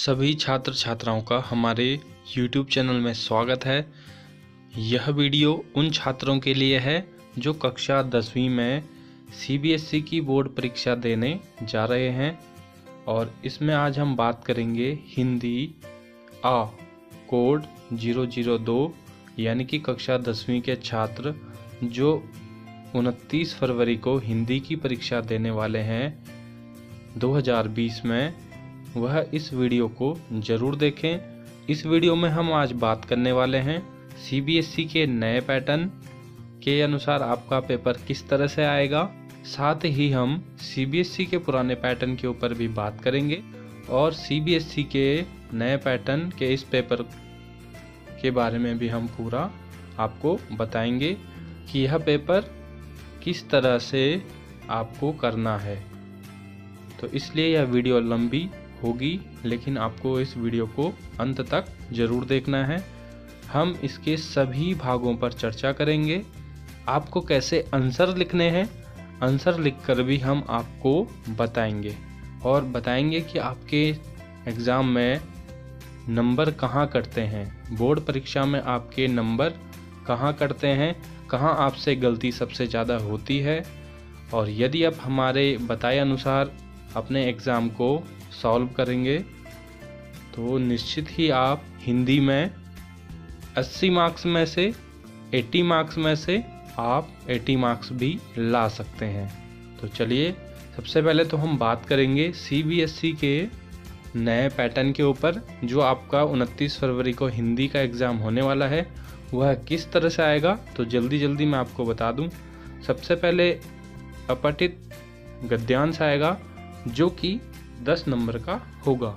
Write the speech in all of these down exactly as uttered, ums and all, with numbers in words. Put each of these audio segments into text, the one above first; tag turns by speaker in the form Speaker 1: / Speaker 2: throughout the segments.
Speaker 1: सभी छात्र छात्राओं का हमारे यूट्यूब चैनल में स्वागत है। यह वीडियो उन छात्रों के लिए है जो कक्षा दसवीं में सी बी एस ई की बोर्ड परीक्षा देने जा रहे हैं और इसमें आज हम बात करेंगे Hindi A code zero zero दो यानी कि कक्षा दसवीं के छात्र जो उनतीस फरवरी को हिंदी की परीक्षा देने वाले हैं दो हज़ार बीस में, वह इस वीडियो को ज़रूर देखें। इस वीडियो में हम आज बात करने वाले हैं सी बी एस ई के नए पैटर्न के अनुसार आपका पेपर किस तरह से आएगा। साथ ही हम सी बी एस ई के पुराने पैटर्न के ऊपर भी बात करेंगे और सी बी एस ई के नए पैटर्न के इस पेपर के बारे में भी हम पूरा आपको बताएंगे कि यह पेपर किस तरह से आपको करना है। तो इसलिए यह वीडियो लंबी होगी, लेकिन आपको इस वीडियो को अंत तक ज़रूर देखना है। हम इसके सभी भागों पर चर्चा करेंगे। आपको कैसे आंसर लिखने हैं, आंसर लिखकर भी हम आपको बताएंगे और बताएंगे कि आपके एग्ज़ाम में नंबर कहाँ कटते हैं, बोर्ड परीक्षा में आपके नंबर कहाँ कटते हैं, कहाँ आपसे गलती सबसे ज़्यादा होती है। और यदि आप हमारे बताए अनुसार अपने एग्ज़ाम को सॉल्व करेंगे तो निश्चित ही आप हिंदी में अस्सी मार्क्स में से अस्सी मार्क्स में से आप अस्सी मार्क्स भी ला सकते हैं। तो चलिए सबसे पहले तो हम बात करेंगे सी बी एस ई के नए पैटर्न के ऊपर जो आपका उनतीस फरवरी को हिंदी का एग्ज़ाम होने वाला है, वह किस तरह से आएगा। तो जल्दी जल्दी मैं आपको बता दूं। सबसे पहले अपठित गद्यांश आएगा जो कि दस नंबर का होगा।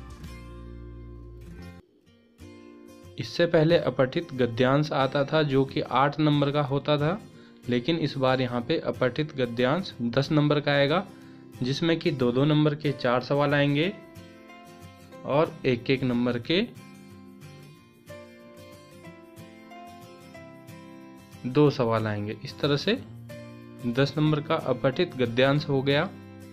Speaker 1: इससे पहले अपठित गद्यांश आता था जो कि आठ नंबर का होता था, लेकिन इस बार यहाँ पे अपठित गद्यांश दस नंबर का आएगा, जिसमें कि दो दो नंबर के चार सवाल आएंगे और एक एक नंबर के दो सवाल आएंगे। इस तरह से दस नंबर का अपठित गद्यांश हो गया।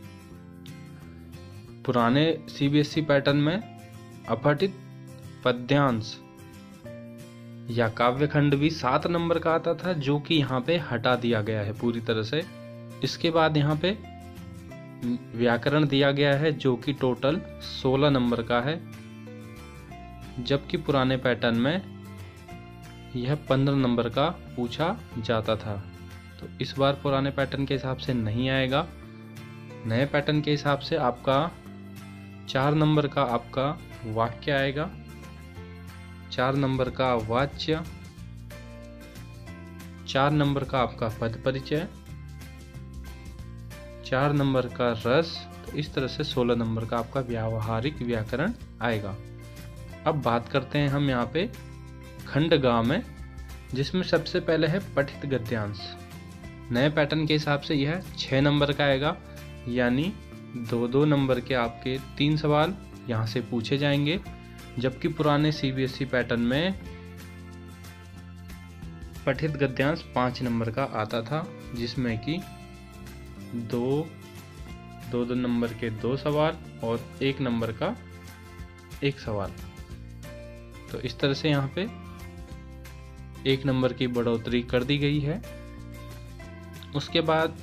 Speaker 1: पुराने C B S E pattern में अपठित पद्यांश या काव्यखंड भी सात नंबर का आता था, जो कि यहाँ पे हटा दिया गया है पूरी तरह से। इसके बाद यहाँ पे व्याकरण दिया गया है जो कि टोटल सोलह नंबर का है, जबकि पुराने पैटर्न में यह पंद्रह नंबर का पूछा जाता था। तो इस बार पुराने पैटर्न के हिसाब से नहीं आएगा। नए पैटर्न के हिसाब से आपका चार नंबर का आपका वाक्य आएगा, चार नंबर का वाच्य, चार नंबर का आपका पद परिचय, चार नंबर का रस। तो इस तरह से सोलह नंबर का आपका व्यावहारिक व्याकरण आएगा। अब बात करते हैं हम यहाँ पे खंड गा में, जिसमें सबसे पहले है पठित गद्यांश। नए पैटर्न के हिसाब से यह छः नंबर का आएगा, यानी दो दो नंबर के आपके तीन सवाल यहाँ से पूछे जाएंगे, जबकि पुराने C B S E pattern में पठित गद्यांश पाँच नंबर का आता था, जिसमें कि दो दो दो नंबर के दो सवाल और एक नंबर का एक सवाल। तो इस तरह से यहाँ पे एक नंबर की बढ़ोतरी कर दी गई है। उसके बाद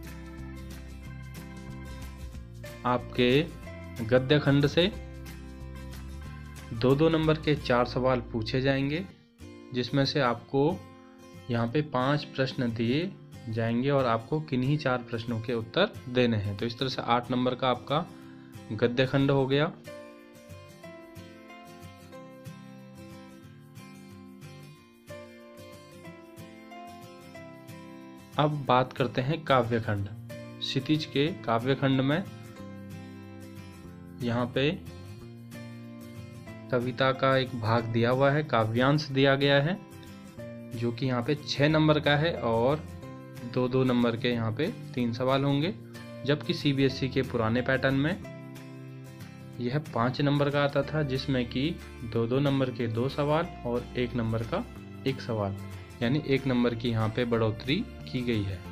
Speaker 1: आपके गद्य खंड से दो दो नंबर के चार सवाल पूछे जाएंगे, जिसमें से आपको यहाँ पे पांच प्रश्न दिए जाएंगे और आपको किन्हीं चार प्रश्नों के उत्तर देने हैं। तो इस तरह से आठ नंबर का आपका गद्य खंड हो गया। अब बात करते हैं काव्यखंड। क्षितिज के काव्यखंड में यहाँ पे कविता का एक भाग दिया हुआ है, काव्यांश दिया गया है, जो कि यहाँ पे छः नंबर का है और दो दो नंबर के यहाँ पे तीन सवाल होंगे, जबकि सी बी एस ई के पुराने पैटर्न में यह पाँच नंबर का आता था, जिसमें कि दो दो नंबर के दो सवाल और एक नंबर का एक सवाल, यानी एक नंबर की यहाँ पे बढ़ोतरी की गई है।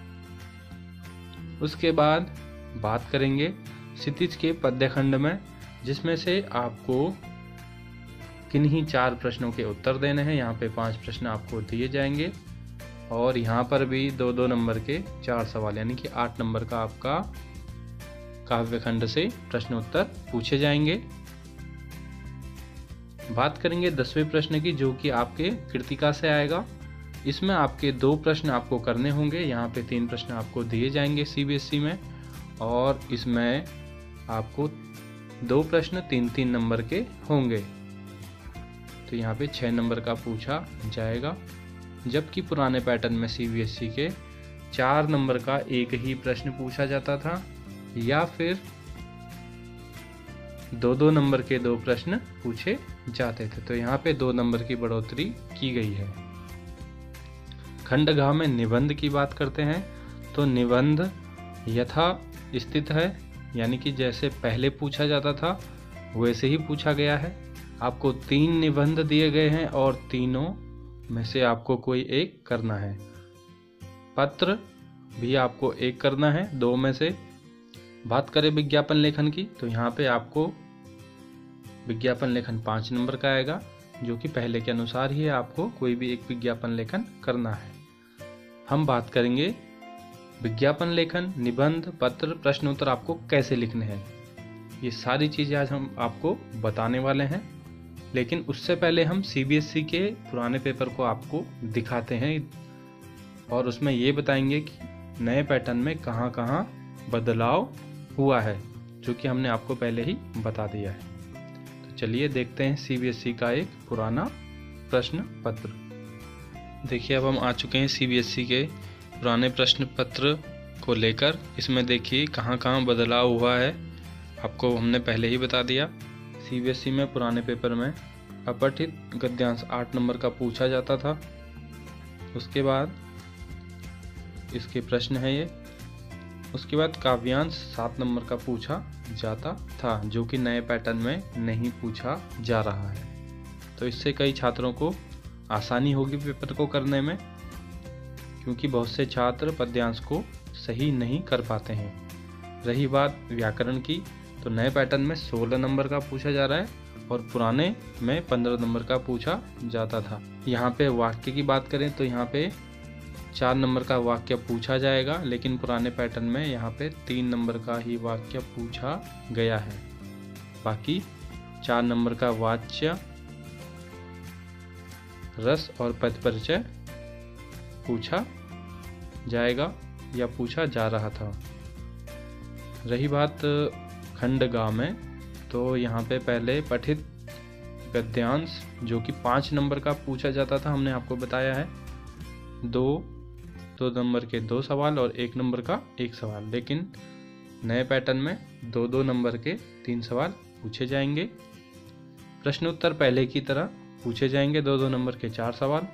Speaker 1: उसके बाद बात करेंगे क्षितिज के पद्यखंड में जिसमें से आपको किन्हीं चार प्रश्नों के उत्तर देने हैं। यहाँ पे पांच प्रश्न आपको दिए जाएंगे और यहाँ पर भी दो दो नंबर के चार सवाल, यानी कि आठ नंबर का आपका काव्यखंड से प्रश्न उत्तर पूछे जाएंगे। बात करेंगे दसवें प्रश्न की, जो कि आपके कृतिका से आएगा। इसमें आपके दो प्रश्न आपको करने होंगे। यहाँ पे तीन प्रश्न आपको दिए जाएंगे सीबीएसई में, और इसमें आपको दो प्रश्न तीन तीन नंबर के होंगे। तो यहाँ पे छः नंबर का पूछा जाएगा, जबकि पुराने पैटर्न में सीबीएसई के चार नंबर का एक ही प्रश्न पूछा जाता था, या फिर दो दो नंबर के दो प्रश्न पूछे जाते थे। तो यहाँ पे दो नंबर की बढ़ोतरी की गई है। खंड घ में निबंध की बात करते हैं, तो निबंध यथा स्थित है, यानी कि जैसे पहले पूछा जाता था वैसे ही पूछा गया है। आपको तीन निबंध दिए गए हैं और तीनों में से आपको कोई एक करना है। पत्र भी आपको एक करना है दो में से। बात करें विज्ञापन लेखन की, तो यहाँ पे आपको विज्ञापन लेखन पाँच नंबर का आएगा, जो कि पहले के अनुसार ही आपको कोई भी एक विज्ञापन लेखन करना है। हम बात करेंगे विज्ञापन लेखन, निबंध, पत्र, प्रश्न उत्तर आपको कैसे लिखने हैं। ये सारी चीज़ें आज हम आपको बताने वाले हैं, लेकिन उससे पहले हम सीबीएसई के पुराने पेपर को आपको दिखाते हैं और उसमें ये बताएंगे कि नए पैटर्न में कहाँ कहाँ बदलाव हुआ है, जो कि हमने आपको पहले ही बता दिया है। तो चलिए देखते हैं सीबीएसई का एक पुराना प्रश्न पत्र। देखिए, अब हम आ चुके हैं सीबीएसई के पुराने प्रश्न पत्र को लेकर। इसमें देखिए कहाँ कहाँ बदलाव हुआ है, आपको हमने पहले ही बता दिया। सीबीएसई में पुराने पेपर में अपठित गद्यांश आठ नंबर का पूछा जाता था। उसके बाद इसके प्रश्न है ये। उसके बाद काव्यांश सात नंबर का पूछा जाता था, जो कि नए पैटर्न में नहीं पूछा जा रहा है। तो इससे कई छात्रों को आसानी होगी पेपर को करने में, क्योंकि बहुत से छात्र पद्यांश को सही नहीं कर पाते हैं। रही बात व्याकरण की, तो नए पैटर्न में सोलह नंबर का पूछा जा रहा है और पुराने में पंद्रह नंबर का पूछा जाता था। यहाँ पे वाक्य की बात करें तो यहाँ पे चार नंबर का वाक्य पूछा जाएगा, लेकिन पुराने पैटर्न में यहाँ पे तीन नंबर का ही वाक्य पूछा गया है। बाकी चार नंबर का वाच्य, रस और पद परिचय पूछा जाएगा या पूछा जा रहा था। रही बात खंड गा में, तो यहाँ पे पहले पठित गद्यांश, जो कि पाँच नंबर का पूछा जाता था, हमने आपको बताया है। दो दो नंबर के दो सवाल और एक नंबर का एक सवाल, लेकिन नए पैटर्न में दो दो नंबर के तीन सवाल पूछे जाएंगे। प्रश्न उत्तर पहले की तरह पूछे जाएंगे, दो दो नंबर के चार सवाल।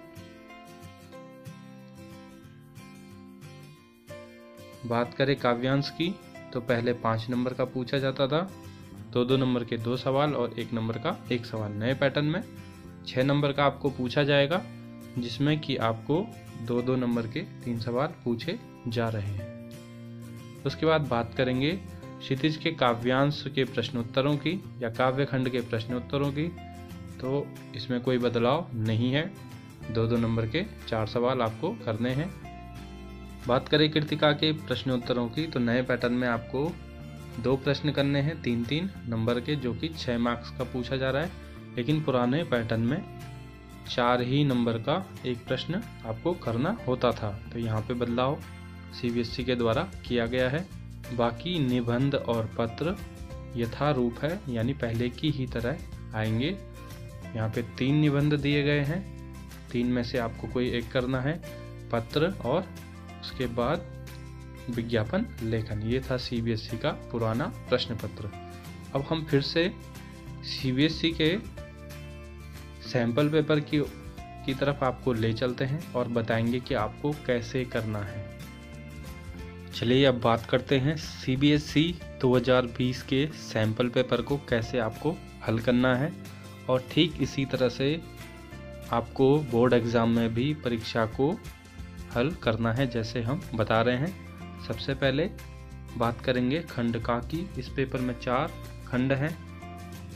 Speaker 1: बात करें काव्यांश की, तो पहले पाँच नंबर का पूछा जाता था, दो दो नंबर के दो सवाल और एक नंबर का एक सवाल। नए पैटर्न में छः नंबर का आपको पूछा जाएगा, जिसमें कि आपको दो दो नंबर के तीन सवाल पूछे जा रहे हैं। उसके बाद बात करेंगे क्षितिज के काव्यांश के प्रश्नोत्तरों की या काव्यखंड के प्रश्नोत्तरों की, तो इसमें कोई बदलाव नहीं है। दो दो नंबर के चार सवाल आपको करने हैं। बात करें कृतिका के प्रश्नोत्तरों की, तो नए पैटर्न में आपको दो प्रश्न करने हैं तीन तीन नंबर के, जो कि छः मार्क्स का पूछा जा रहा है, लेकिन पुराने पैटर्न में चार ही नंबर का एक प्रश्न आपको करना होता था। तो यहाँ पे बदलाव सीबीएसई के द्वारा किया गया है। बाकी निबंध और पत्र यथारूप है, यानी पहले की ही तरह आएंगे। यहाँ पे तीन निबंध दिए गए हैं, तीन में से आपको कोई एक करना है, पत्र और उसके बाद विज्ञापन लेखन। ये था सीबीएसई का पुराना प्रश्न पत्र। अब हम फिर से सीबीएसई के सैंपल पेपर की की तरफ आपको ले चलते हैं और बताएंगे कि आपको कैसे करना है। चलिए अब बात करते हैं सीबीएसई दो हज़ार बीस के सैंपल पेपर को कैसे आपको हल करना है, और ठीक इसी तरह से आपको बोर्ड एग्ज़ाम में भी परीक्षा को हल करना है, जैसे हम बता रहे हैं। सबसे पहले बात करेंगे खंड का की। इस पेपर में चार खंड हैं,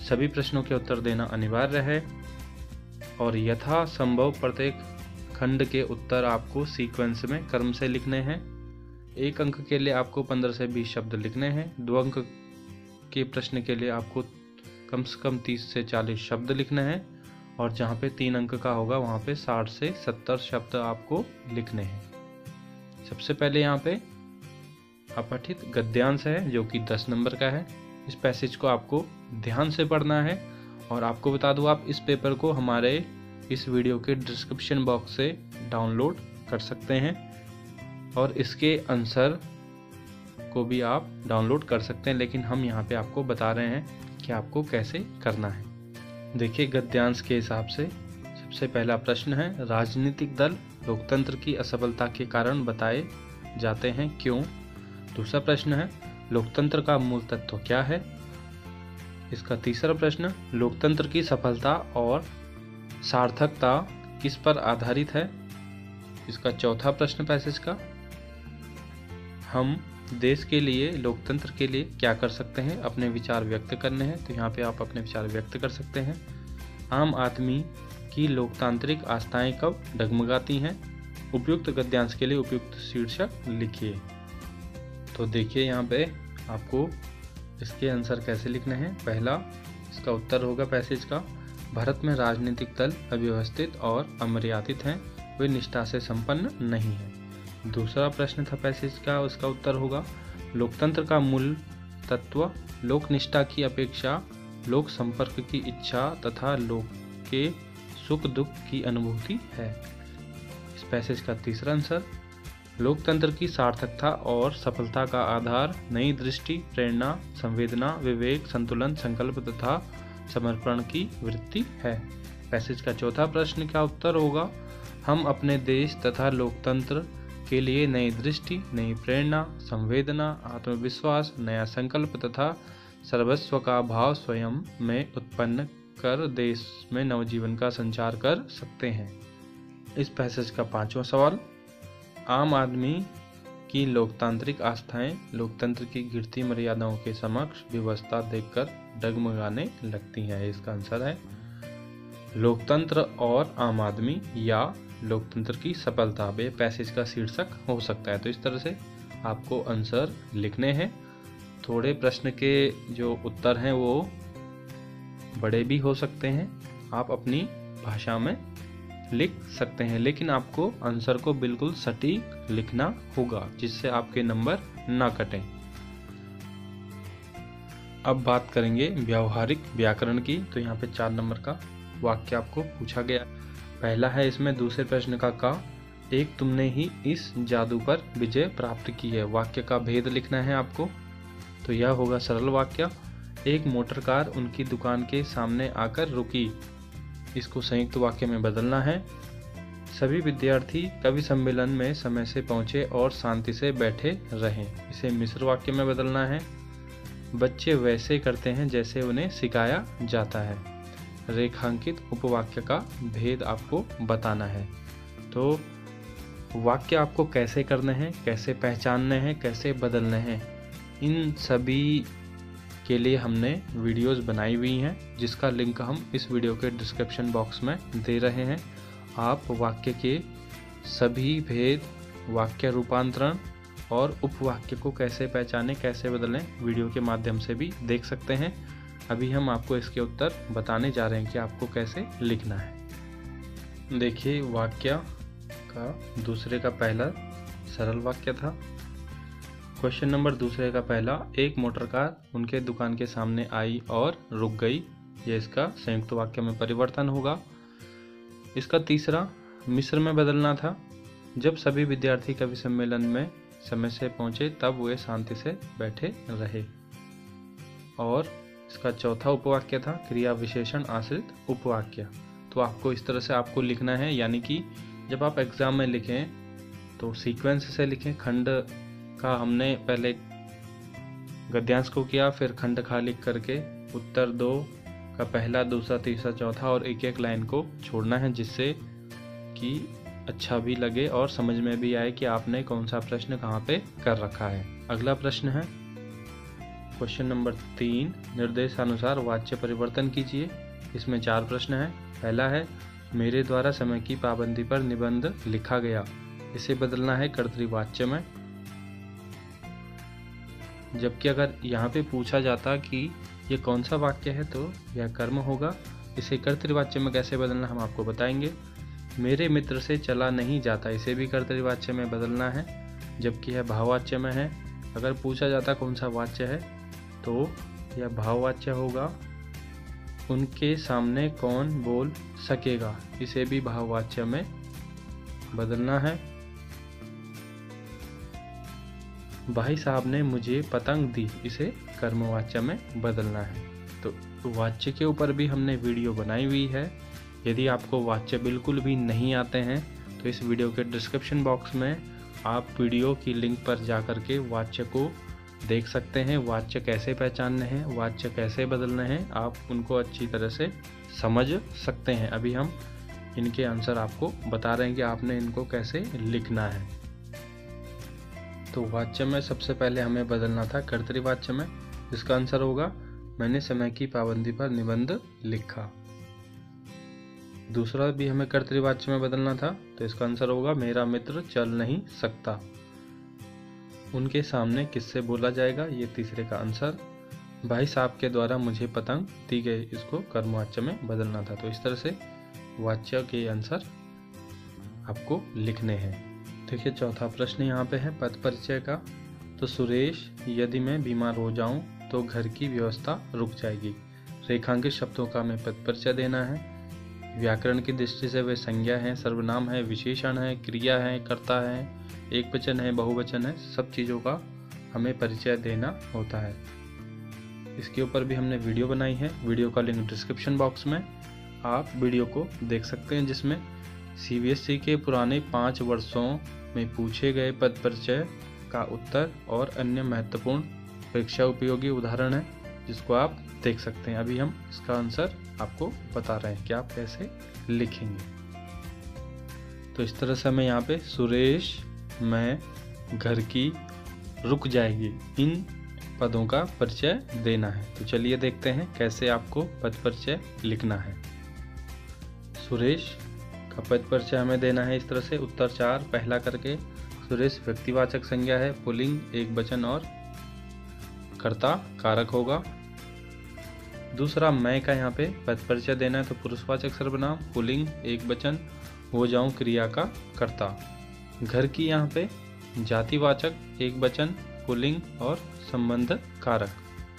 Speaker 1: सभी प्रश्नों के उत्तर देना अनिवार्य है और यथासंभव प्रत्येक खंड के उत्तर आपको सीक्वेंस में क्रम से लिखने हैं। एक अंक के लिए आपको पंद्रह से बीस शब्द लिखने हैं। दो अंक के प्रश्न के लिए आपको कम से कम तीस से चालीस शब्द लिखने हैं और जहाँ पे तीन अंक का होगा वहाँ पे साठ से सत्तर शब्द आपको लिखने हैं। सबसे पहले यहाँ पे अपठित गद्यांश है जो कि दस नंबर का है। इस पैसेज को आपको ध्यान से पढ़ना है और आपको बता दूँ, आप इस पेपर को हमारे इस वीडियो के डिस्क्रिप्शन बॉक्स से डाउनलोड कर सकते हैं और इसके आंसर को भी आप डाउनलोड कर सकते हैं, लेकिन हम यहाँ पे आपको बता रहे हैं कि आपको कैसे करना है। देखिए, गद्यांश के हिसाब से सबसे पहला प्रश्न है, राजनीतिक दल लोकतंत्र की असफलता के कारण बताए जाते हैं, क्यों? दूसरा प्रश्न है, लोकतंत्र का मूल तत्व क्या है? इसका तीसरा प्रश्न, लोकतंत्र की सफलता और सार्थकता किस पर आधारित है? इसका चौथा प्रश्न पैसेज का, हम देश के लिए, लोकतंत्र के लिए क्या कर सकते हैं? अपने विचार व्यक्त करने हैं, तो यहाँ पे आप अपने विचार व्यक्त कर सकते हैं। आम आदमी की लोकतांत्रिक आस्थाएं कब डगमगाती हैं? उपयुक्त गद्यांश के लिए उपयुक्त शीर्षक लिखिए। तो देखिए, यहाँ पे आपको इसके आंसर कैसे लिखने हैं। पहला, इसका उत्तर होगा पैसेज का, भारत में राजनीतिक दल अव्यवस्थित और अमर्यादित हैं, वे निष्ठा से संपन्न नहीं है। दूसरा प्रश्न था पैसेज का, उसका उत्तर होगा, लोकतंत्र का मूल तत्व लोकनिष्ठा की अपेक्षा लोक संपर्क की इच्छा तथा लोक के सुख दुख की अनुभूति है। इस पैसेज का तीसरा आंसर, लोकतंत्र की सार्थकता और सफलता का आधार नई दृष्टि, प्रेरणा, संवेदना, विवेक, संतुलन, संकल्प तथा समर्पण की वृत्ति है। पैसेज का चौथा प्रश्न का उत्तर होगा, हम अपने देश तथा लोकतंत्र के लिए नई दृष्टि, नई प्रेरणा, संवेदना, आत्मविश्वास, नया संकल्प तथा सर्वस्व का भाव स्वयं में उत्पन्न कर देश में नवजीवन का संचार कर सकते हैं। इस पैसेज का पांचवा सवाल, आम आदमी की लोकतांत्रिक आस्थाएं लोकतंत्र की गिरती मर्यादाओं के समक्ष व्यवस्था देखकर डगमगाने लगती हैं। इसका आंसर है लोकतंत्र और आम आदमी या लोकतंत्र की सफलता। वे पैसेज का शीर्षक हो सकता है। तो इस तरह से आपको आंसर लिखने हैं। थोड़े प्रश्न के जो उत्तर हैं वो बड़े भी हो सकते हैं, आप अपनी भाषा में लिख सकते हैं, लेकिन आपको आंसर को बिल्कुल सटीक लिखना होगा जिससे आपके नंबर ना कटें। अब बात करेंगे व्यावहारिक व्याकरण की। तो यहाँ पे चार नंबर का वाक्य आपको पूछा गया। पहला है इसमें दूसरे प्रश्न का का, एक तुमने ही इस जादू पर विजय प्राप्त की है। वाक्य का भेद लिखना है आपको। तो यह होगा सरल वाक्य, एक मोटर कार उनकी दुकान के सामने आकर रुकी। इसको संयुक्त वाक्य में बदलना है। सभी विद्यार्थी कवि सम्मेलन में समय से पहुंचे और शांति से बैठे रहें। इसे मिश्र वाक्य में बदलना है। बच्चे वैसे करते हैं जैसे उन्हें सिखाया जाता है। रेखांकित उपवाक्य का भेद आपको बताना है। तो वाक्य आपको कैसे करने हैं, कैसे पहचानने हैं, कैसे बदलने हैं, इन सभी के लिए हमने वीडियोस बनाई हुई हैं जिसका लिंक हम इस वीडियो के डिस्क्रिप्शन बॉक्स में दे रहे हैं। आप वाक्य के सभी भेद, वाक्य रूपांतरण और उपवाक्य को कैसे पहचानें, कैसे बदलें, वीडियो के माध्यम से भी देख सकते हैं। अभी हम आपको इसके उत्तर बताने जा रहे हैं कि आपको कैसे लिखना है। देखिए, वाक्य का दूसरे का पहला सरल वाक्य था। क्वेश्चन नंबर दूसरे का पहला, एक मोटर कार उनके दुकान के सामने आई और रुक गई। ये इसका संयुक्त वाक्य में परिवर्तन होगा। इसका तीसरा मिश्र में बदलना था। जब सभी विद्यार्थी कवि सम्मेलन में समय से पहुंचे तब वे शांति से बैठे रहे। और इसका चौथा उपवाक्य था क्रिया विशेषण आश्रित उपवाक्य। तो आपको इस तरह से आपको लिखना है, यानी कि जब आप एग्जाम में लिखें तो सीक्वेंस से लिखें। खंड का हमने पहले गद्यांश को किया, फिर खंड खा लिख करके उत्तर दो का पहला, दूसरा, तीसरा, चौथा और एक एक लाइन को छोड़ना है, जिससे कि अच्छा भी लगे और समझ में भी आए कि आपने कौन सा प्रश्न कहाँ पे कर रखा है। अगला प्रश्न है, क्वेश्चन नंबर तीन, निर्देशानुसार वाच्य परिवर्तन कीजिए। इसमें चार प्रश्न हैं। पहला है, मेरे द्वारा समय की पाबंदी पर निबंध लिखा गया। इसे बदलना है कर्तृवाच्य में। जबकि अगर यहाँ पे पूछा जाता कि ये कौन सा वाक्य है तो यह कर्म होगा। इसे कर्तृवाच्य में कैसे बदलना हम आपको बताएंगे। मेरे मित्र से चला नहीं जाता, इसे भी कर्तृवाच्य में बदलना है, जबकि यह भाववाच्य में है। अगर पूछा जाता कौन सा वाच्य है तो यह भाववाच्य होगा। उनके सामने कौन बोल सकेगा, इसे भी भाववाच्य में बदलना है। भाई साहब ने मुझे पतंग दी, इसे कर्मवाच्य में बदलना है। तो वाच्य के ऊपर भी हमने वीडियो बनाई हुई है। यदि आपको वाच्य बिल्कुल भी नहीं आते हैं तो इस वीडियो के डिस्क्रिप्शन बॉक्स में आप वीडियो की लिंक पर जा कर के वाच्य को देख सकते हैं। वाच्य कैसे पहचानने हैं, वाच्य कैसे बदलने हैं, आप उनको अच्छी तरह से समझ सकते हैं। अभी हम इनके आंसर आपको बता रहे हैं कि आपने इनको कैसे लिखना है। तो वाच्य में सबसे पहले हमें बदलना था कर्तृवाच्य में। इसका आंसर होगा, मैंने समय की पाबंदी पर निबंध लिखा। दूसरा भी हमें कर्तृवाच्य में बदलना था, तो इसका आंसर होगा, मेरा मित्र चल नहीं सकता। उनके सामने किससे बोला जाएगा, ये तीसरे का आंसर। भाई साहब के द्वारा मुझे पतंग दी गई, इसको कर्मवाच्य में बदलना था। तो इस तरह से वाच्य के आंसर आपको लिखने हैं। देखिए चौथा प्रश्न यहाँ पे है पद परिचय का। तो सुरेश, यदि मैं बीमार हो जाऊं तो घर की व्यवस्था रुक जाएगी। रेखांकित शब्दों का हमें पद परिचय देना है। व्याकरण की दृष्टि से वे संज्ञा है, सर्वनाम है, विशेषण है, क्रिया है, कर्ता है, एक वचन है, बहुवचन है, सब चीज़ों का हमें परिचय देना होता है। इसके ऊपर भी हमने वीडियो बनाई है। वीडियो का लिंक डिस्क्रिप्शन बॉक्स में आप वीडियो को देख सकते हैं, जिसमें सीबीएसई के पुराने पाँच वर्षों में पूछे गए पद परिचय का उत्तर और अन्य महत्वपूर्ण परीक्षा उपयोगी उदाहरण है, जिसको आप देख सकते हैं। अभी हम इसका आंसर आपको बता रहे हैं कि आप कैसे लिखेंगे। तो इस तरह से हमें यहाँ पे सुरेश, मैं, घर की, रुक जाएगी, इन पदों का परिचय देना है। तो चलिए देखते हैं कैसे आपको पद परिचय लिखना है। सुरेश का पद परिचय हमें देना है इस तरह से, उत्तर चार पहला करके। सुरेश व्यक्तिवाचक संज्ञा है, पुल्लिंग, एक वचन और कर्ता कारक होगा। दूसरा, मैं का यहाँ पे पद परिचय देना है, तो पुरुषवाचक सर्वनाम, पुल्लिंग, एक वचन, हो जाऊं क्रिया का कर्ता। घर की यहाँ पे जातिवाचक, एक वचन, पुल्लिंग और संबंध कारक।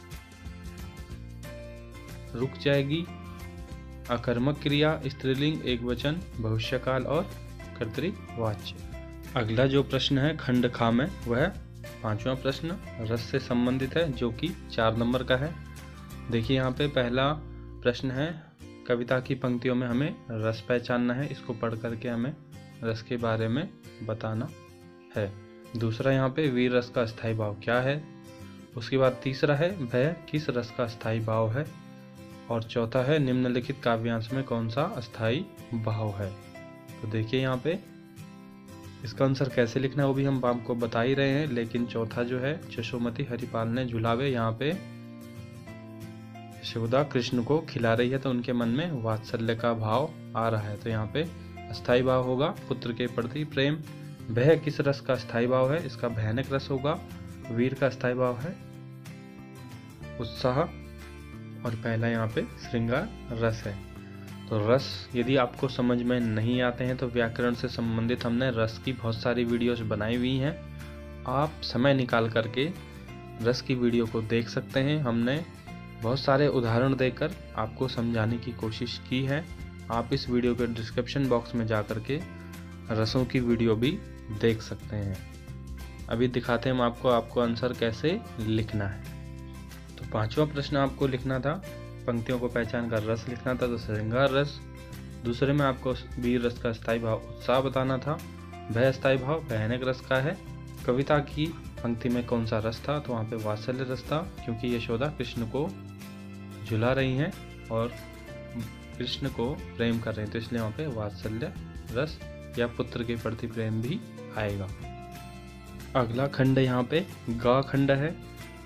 Speaker 1: रुक जाएगी अकर्मक क्रिया, स्त्रीलिंग, एक वचन, भविष्यकाल और कर्तृवाच्य। अगला जो प्रश्न है खंड खा में, वह पांचवा प्रश्न रस से संबंधित है, जो कि चार नंबर का है। देखिए यहाँ पे पहला प्रश्न है, कविता की पंक्तियों में हमें रस पहचानना है। इसको पढ़ करके हमें रस के बारे में बताना है। दूसरा यहाँ पे वीर रस का स्थायी भाव क्या है। उसके बाद तीसरा है, वह किस रस का स्थायी भाव है। और चौथा है, निम्नलिखित काव्यांश में कौन सा अस्थाई भाव है। तो देखिए यहाँ पे इसका आंसर कैसे लिखना है वो भी हम आपको बता ही रहे हैं, लेकिन चौथा जो है, यशोमती हरिपाल ने झुलावे, यहाँ पे यशोदा कृष्ण को खिला रही है तो उनके मन में वात्सल्य का भाव आ रहा है। तो यहाँ पे अस्थाई भाव होगा पुत्र के प्रति प्रेम। वह किस रस का स्थायी भाव है, इसका भयानक रस होगा। वीर का स्थायी भाव है उत्साह, और पहला यहाँ पे श्रृंगार रस है। तो रस यदि आपको समझ में नहीं आते हैं तो व्याकरण से संबंधित हमने रस की बहुत सारी वीडियोस बनाई हुई हैं। आप समय निकाल करके रस की वीडियो को देख सकते हैं। हमने बहुत सारे उदाहरण देकर आपको समझाने की कोशिश की है। आप इस वीडियो के डिस्क्रिप्शन बॉक्स में जा कर के रसों की वीडियो भी देख सकते हैं। अभी दिखाते हैं हम आपको आपको आंसर कैसे लिखना है। तो पांचवा प्रश्न आपको लिखना था, पंक्तियों को पहचान कर रस लिखना था, तो श्रृंगार रस। दूसरे में आपको वीर रस का स्थायी भाव उत्साह बताना था। वह स्थायी भाव भयानक रस का है। कविता की पंक्ति में कौन सा रस था, तो वहाँ पे वात्सल्य रस था, क्योंकि यशोदा कृष्ण को झुला रही हैं और कृष्ण को प्रेम कर रहे हैं, तो इसलिए वहाँ पे वात्सल्य रस या पुत्र के प्रति प्रेम भी आएगा। अगला खंड यहाँ पे गा खंड है।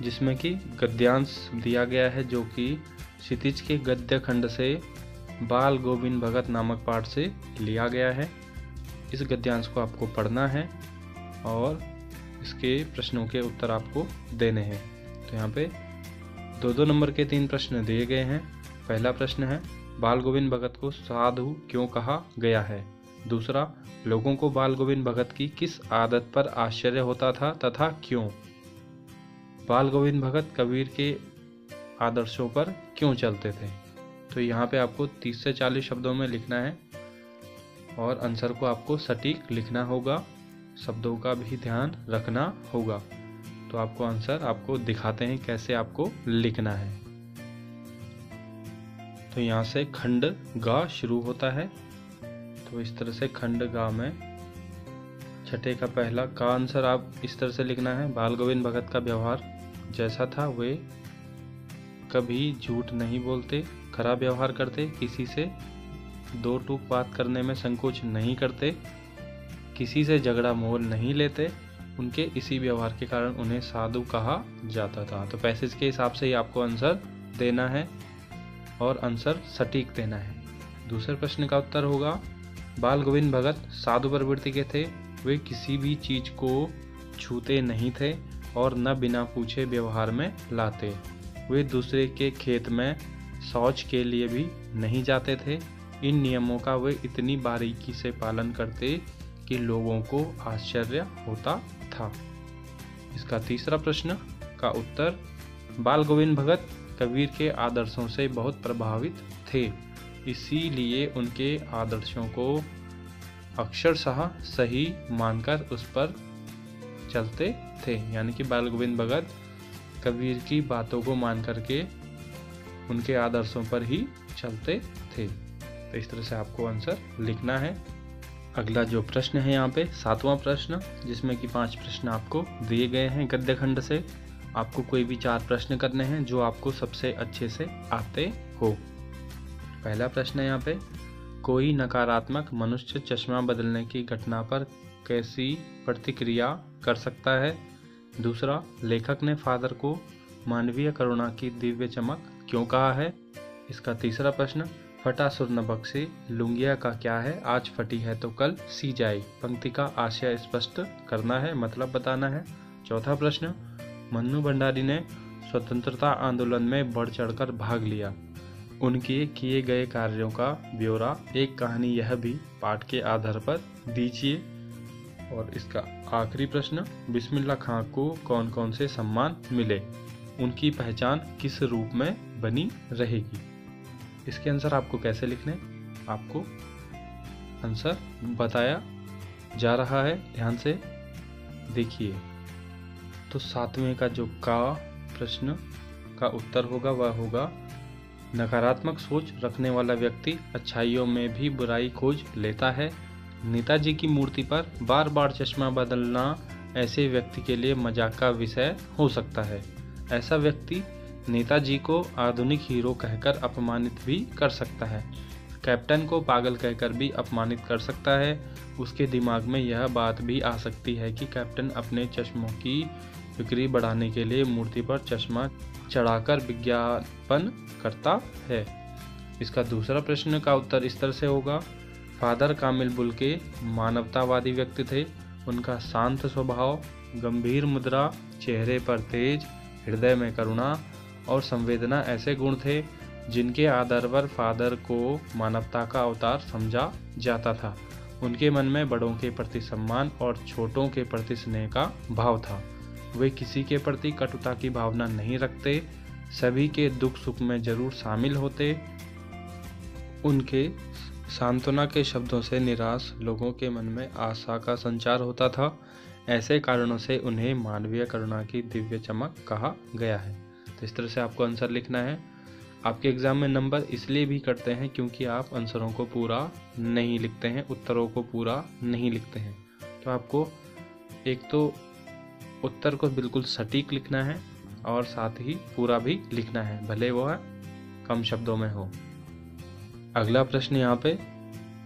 Speaker 1: जिसमें कि गद्यांश दिया गया है जो कि क्षितिज के गद्य खंड से बाल गोविंद भगत नामक पाठ से लिया गया है। इस गद्यांश को आपको पढ़ना है और इसके प्रश्नों के उत्तर आपको देने हैं। तो यहाँ पे दो दो नंबर के तीन प्रश्न दिए गए हैं। पहला प्रश्न है, बाल गोविंद भगत को साधु क्यों कहा गया है। दूसरा, लोगों को बाल गोविंद भगत की किस आदत पर आश्चर्य होता था तथा क्यों। बाल गोविंद भगत कबीर के आदर्शों पर क्यों चलते थे। तो यहाँ पे आपको तीस से चालीस शब्दों में लिखना है और आंसर को आपको सटीक लिखना होगा, शब्दों का भी ध्यान रखना होगा। तो आपको आंसर आपको दिखाते हैं कैसे आपको लिखना है। तो यहाँ से खंड गा शुरू होता है। तो इस तरह से खंड गा में छठे का पहला का आंसर आप इस तरह से लिखना है, बाल गोविंद भगत का व्यवहार जैसा था, वे कभी झूठ नहीं बोलते, खराब व्यवहार करते, किसी से दो टूक बात करने में संकोच नहीं करते, किसी से झगड़ा मोल नहीं लेते, उनके इसी व्यवहार के कारण उन्हें साधु कहा जाता था। तो पैसेज के हिसाब से ही आपको आंसर देना है और आंसर सटीक देना है। दूसरे प्रश्न का उत्तर होगा, बाल गोविंद भगत साधु प्रवृत्ति के थे, वे किसी भी चीज को छूते नहीं थे और न बिना पूछे व्यवहार में लाते। वे दूसरे के खेत में शौच के लिए भी नहीं जाते थे। इन नियमों का वे इतनी बारीकी से पालन करते कि लोगों को आश्चर्य होता था। इसका तीसरा प्रश्न का उत्तर, बाल गोविंद भगत कबीर के आदर्शों से बहुत प्रभावित थे, इसीलिए उनके आदर्शों को अक्षरशः सही मानकर उस पर चलते थे। यानी कि बाल गोविंद भगत कबीर की बातों को मान करके उनके आदर्शों पर ही चलते थे। तो इस तरह से आपको आंसर लिखना है। अगला जो प्रश्न है यहाँ पे सातवां प्रश्न, जिसमें कि पांच प्रश्न आपको दिए गए हैं गद्य खंड से। आपको कोई भी चार प्रश्न करने हैं जो आपको सबसे अच्छे से आते हो। पहला प्रश्न है यहाँ पे, कोई नकारात्मक मनुष्य चश्मा बदलने की घटना पर कैसी प्रतिक्रिया कर सकता है। दूसरा, लेखक ने फादर को मानवीय करुणा की दिव्य चमक क्यों कहा है। इसका तीसरा प्रश्न, फटा सुर न बख्शे लुंगिया का क्या है, आज फटी है तो कल सी जाए। पंक्ति का आशय स्पष्ट करना है, मतलब बताना है। चौथा प्रश्न, मन्नू भंडारी ने स्वतंत्रता आंदोलन में बढ़ चढ़कर भाग लिया, उनके किए गए कार्यों का ब्यौरा एक कहानी यह भी पाठ के आधार पर दीजिए। और इसका आखिरी प्रश्न, बिस्मिल्लाह खां को कौन कौन से सम्मान मिले, उनकी पहचान किस रूप में बनी रहेगी। इसके आंसर आपको कैसे लिखने, आपको आंसर बताया जा रहा है, ध्यान से देखिए। तो सातवें का जो का प्रश्न का उत्तर होगा वह होगा, नकारात्मक सोच रखने वाला व्यक्ति अच्छाइयों में भी बुराई खोज लेता है। नेताजी की मूर्ति पर बार बार चश्मा बदलना ऐसे व्यक्ति के लिए मजाक का विषय हो सकता है। ऐसा व्यक्ति नेताजी को आधुनिक हीरो कहकर अपमानित भी कर सकता है। कैप्टन को पागल कहकर भी अपमानित कर सकता है। उसके दिमाग में यह बात भी आ सकती है कि कैप्टन अपने चश्मों की बिक्री बढ़ाने के लिए मूर्ति पर चश्मा चढ़ाकर विज्ञापन करता है। इसका दूसरा प्रश्न का उत्तर इस तरह से होगा, फादर कामिल बुल्के मानवतावादी व्यक्ति थे। उनका शांत स्वभाव, गंभीर मुद्रा, चेहरे पर तेज, हृदय में करुणा और संवेदना ऐसे गुण थे जिनके आधार पर फादर को मानवता का अवतार समझा जाता था। उनके मन में बड़ों के प्रति सम्मान और छोटों के प्रति स्नेह का भाव था। वे किसी के प्रति कटुता की भावना नहीं रखते, सभी के दुख सुख में जरूर शामिल होते। उनके सांत्वना के शब्दों से निराश लोगों के मन में आशा का संचार होता था। ऐसे कारणों से उन्हें मानवीय करुणा की दिव्य चमक कहा गया है। तो इस तरह से आपको आंसर लिखना है। आपके एग्जाम में नंबर इसलिए भी करते हैं क्योंकि आप आंसरों को पूरा नहीं लिखते हैं, उत्तरों को पूरा नहीं लिखते हैं। तो आपको एक तो उत्तर को बिल्कुल सटीक लिखना है और साथ ही पूरा भी लिखना है, भले वह कम शब्दों में हो। अगला प्रश्न यहाँ पे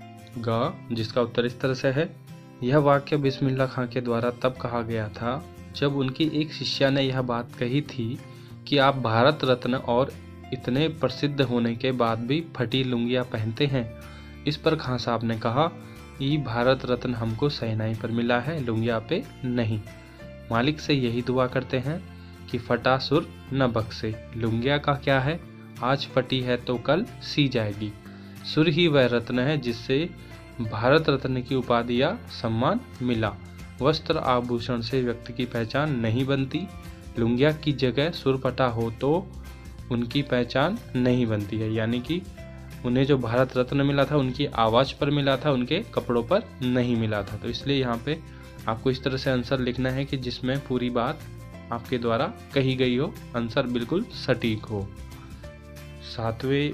Speaker 1: गा, जिसका उत्तर इस तरह से है, यह वाक्य बिस्मिल्लाह खां के द्वारा तब कहा गया था जब उनकी एक शिष्या ने यह बात कही थी कि आप भारत रत्न और इतने प्रसिद्ध होने के बाद भी फटी लुंगियाँ पहनते हैं। इस पर खान साहब ने कहा, ये भारत रत्न हमको शहनाई पर मिला है, लुंगिया पे नहीं। मालिक से यही दुआ करते हैं कि फटा सुर न बख्शे। लुंगिया का क्या है, आज फटी है तो कल सी जाएगी। सुर ही वह रत्न है जिससे भारत रत्न की उपाधि या सम्मान मिला। वस्त्र आभूषण से व्यक्ति की पहचान नहीं बनती। लुंगिया की जगह सुर फटा हो तो उनकी पहचान नहीं बनती है। यानी कि उन्हें जो भारत रत्न मिला था उनकी आवाज़ पर मिला था, उनके कपड़ों पर नहीं मिला था। तो इसलिए यहाँ पे आपको इस तरह से आंसर लिखना है कि जिसमें पूरी बात आपके द्वारा कही गई हो, आंसर बिल्कुल सटीक हो। सातवें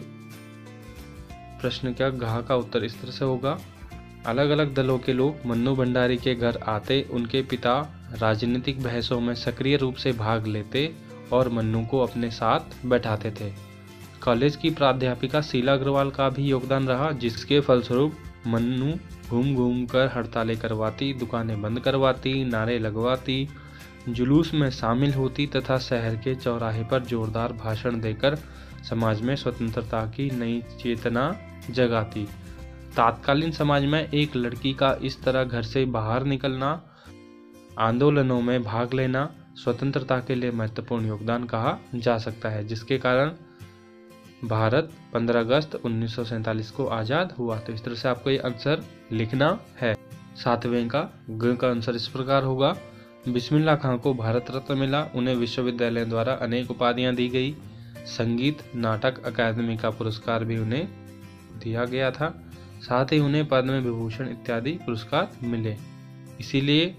Speaker 1: प्रश्न का घ का उत्तर इस तरह से होगा, अलग अलग दलों के लोग मन्नू भंडारी के घर आते, उनके पिता राजनीतिक बहसों में सक्रिय रूप से भाग लेते और मन्नू को अपने साथ बैठाते थे। कॉलेज की प्राध्यापिका शीला अग्रवाल का भी योगदान रहा, जिसके फलस्वरूप मन्नू घूम घूम कर हड़तालें करवाती, दुकानें बंद करवाती, नारे लगवाती, जुलूस में शामिल होती तथा शहर के चौराहे पर जोरदार भाषण देकर समाज में स्वतंत्रता की नई चेतना जगाती। तात्कालीन समाज में एक लड़की का इस तरह घर से बाहर निकलना, आंदोलनों में भाग लेना स्वतंत्रता के लिए महत्वपूर्ण योगदान कहा जा सकता है, जिसके कारण भारत पंद्रह अगस्त उन्नीस सौ सैंतालीस को आज़ाद हुआ। तो इस तरह से आपको ये आंसर लिखना है। सातवें का ग का आंसर इस प्रकार होगा, बिस्मिल्लाह खां को भारत रत्न मिला, उन्हें विश्वविद्यालय द्वारा अनेक उपाधियां दी गई। संगीत नाटक अकादमी का पुरस्कार भी उन्हें दिया गया था, साथ ही उन्हें पद्म विभूषण इत्यादि पुरस्कार मिले। इसीलिए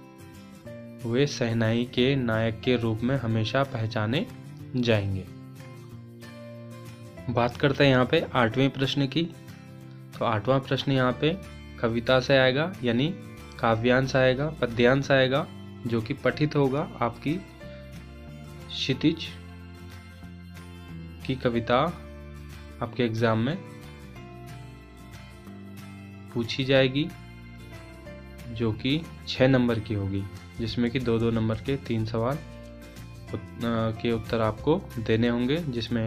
Speaker 1: वे शहनाई के नायक के रूप में हमेशा पहचाने जाएंगे। बात करते हैं यहाँ पे आठवें प्रश्न की। तो आठवां प्रश्न यहाँ पे कविता से आएगा, यानी काव्यांश आएगा, पद्यांश आएगा, जो कि पठित होगा। आपकी क्षितिज की कविता आपके एग्जाम में पूछी जाएगी, जो कि छः नंबर की होगी, जिसमें कि दो दो नंबर के तीन सवाल के उत्तर आपको देने होंगे। जिसमें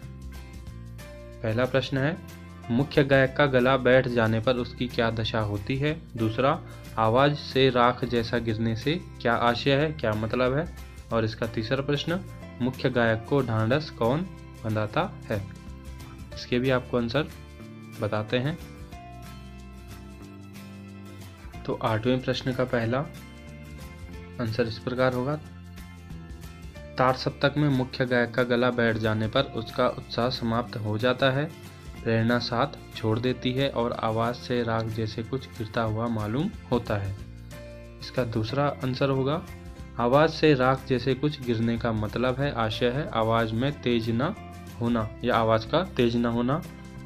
Speaker 1: पहला प्रश्न है, मुख्य गायक का गला बैठ जाने पर उसकी क्या दशा होती है। दूसरा, आवाज से राख जैसा गिरने से क्या आशय है, क्या मतलब है। और इसका तीसरा प्रश्न, मुख्य गायक को ढांढस कौन बंधाता है। इसके भी आपको आंसर बताते हैं। तो आठवें प्रश्न का पहला आंसर इस प्रकार होगा, तार सप्तक में मुख्य गायक का गला बैठ जाने पर उसका उत्साह समाप्त हो जाता है, प्रेरणा साथ छोड़ देती है और आवाज से राग जैसे कुछ गिरता हुआ मालूम होता है। इसका दूसरा आंसर होगा, आवाज से राग जैसे कुछ गिरने का मतलब है, आशय है आवाज में तेज न होना या आवाज का तेज न होना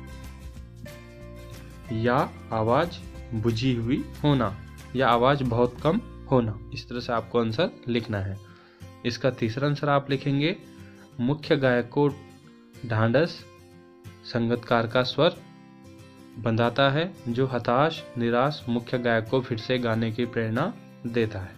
Speaker 1: या आवाज बुझी हुई होना या आवाज बहुत कम होना। इस तरह से आपको आंसर लिखना है। इसका तीसरा आंसर आप लिखेंगे, मुख्य गायक को ढांढस संगीतकार का स्वर बंधाता है, जो हताश निराश मुख्य गायक को फिर से गाने की प्रेरणा देता है।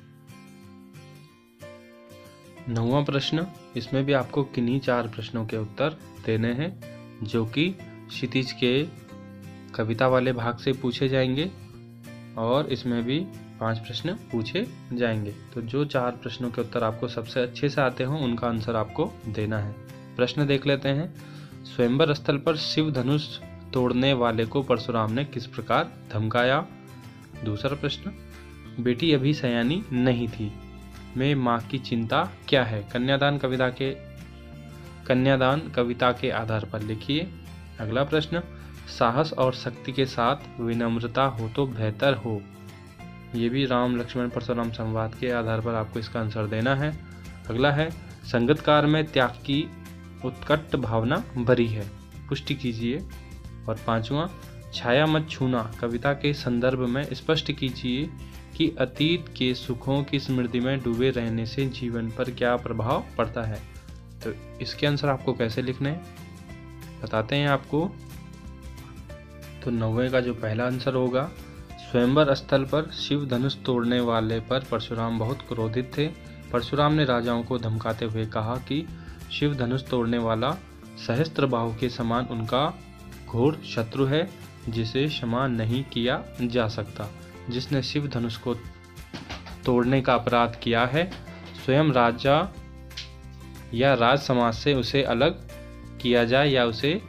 Speaker 1: नौवां प्रश्न, इसमें भी आपको किन्हीं चार प्रश्नों के उत्तर देने हैं, जो कि क्षितिज के कविता वाले भाग से पूछे जाएंगे और इसमें भी पांच प्रश्न पूछे जाएंगे। तो जो चार प्रश्नों के उत्तर आपको सबसे अच्छे से आते हों उनका आंसर आपको देना है। प्रश्न देख लेते हैं। स्वयंवर स्थल पर शिव धनुष तोड़ने वाले को परशुराम ने किस प्रकार धमकाया। दूसरा प्रश्न, बेटी अभी सयानी नहीं थी में माँ की चिंता क्या है। कन्यादान कविता के कन्यादान कविता के आधार पर लिखिए। अगला प्रश्न, साहस और शक्ति के साथ विनम्रता हो तो बेहतर हो। ये भी राम लक्ष्मण परशुराम संवाद के आधार पर आपको इसका आंसर देना है। अगला है, संगीतकार में त्याग की उत्कट भावना भरी है, पुष्टि कीजिए। और पांचवा, छाया मत छूना कविता के संदर्भ में स्पष्ट कीजिए कि अतीत के सुखों की स्मृति में डूबे रहने से जीवन पर क्या प्रभाव पड़ता है। तो इसके आंसर आपको कैसे लिखने बताते हैं आपको। तो नौवे का जो पहला आंसर होगा, स्वयंवर स्थल पर शिव धनुष तोड़ने वाले पर परशुराम बहुत क्रोधित थे। परशुराम ने राजाओं को धमकाते हुए कहा कि शिव धनुष तोड़ने वाला सहस्त्रबाहु के समान उनका घोर शत्रु है, जिसे क्षमा नहीं किया जा सकता। जिसने शिव धनुष को तोड़ने का अपराध किया है, स्वयं राजा या राज समाज से उसे अलग किया जाए या उसे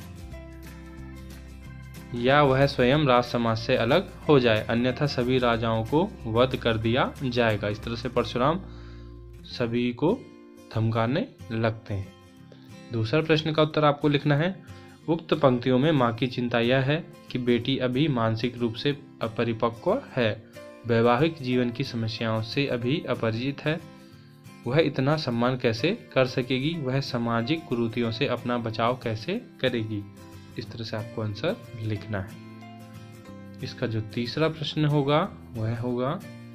Speaker 1: या वह स्वयं राज समाज से अलग हो जाए, अन्यथा सभी राजाओं को वध कर दिया जाएगा। इस तरह से परशुराम सभी को धमकाने लगते हैं। दूसरा प्रश्न का उत्तर आपको लिखना है। उक्त पंक्तियों में माँ की चिंता यह है कि बेटी अभी मानसिक रूप से अपरिपक्व है, वैवाहिक जीवन की समस्याओं से अभी अपरिचित है, वह इतना सम्मान कैसे कर सकेगी, वह सामाजिक कुरीतियों से अपना बचाव कैसे करेगी। इस तरह से आपको आंसर लिखना है। इसका जो तीसरा प्रश्न होगा वह होगा,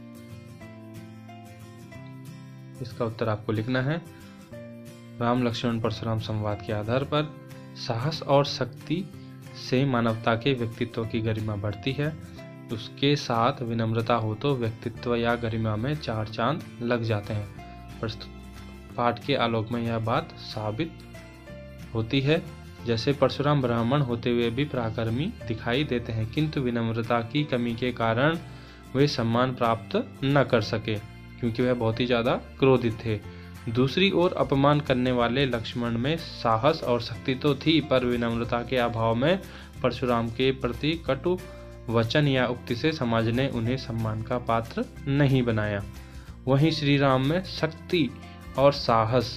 Speaker 1: इसका उत्तर आपको लिखना है। राम लक्ष्मण परशुराम संवाद के आधार पर साहस और शक्ति से मानवता के व्यक्तित्व की गरिमा बढ़ती है, उसके साथ विनम्रता हो तो व्यक्तित्व या गरिमा में चार चांद लग जाते हैं। प्रस्तुत पाठ के आलोक में यह बात साबित होती है। जैसे परशुराम ब्राह्मण होते हुए भी पराक्रमी दिखाई देते हैं, किंतु विनम्रता की कमी के कारण वे सम्मान प्राप्त न कर सके, क्योंकि वह बहुत ही ज्यादा क्रोधित थे। दूसरी ओर अपमान करने वाले लक्ष्मण में साहस और शक्ति तो थी, पर विनम्रता के अभाव में परशुराम के प्रति कटु वचन या उक्ति से समाज ने उन्हें सम्मान का पात्र नहीं बनाया। वहीं श्री राम में शक्ति और साहस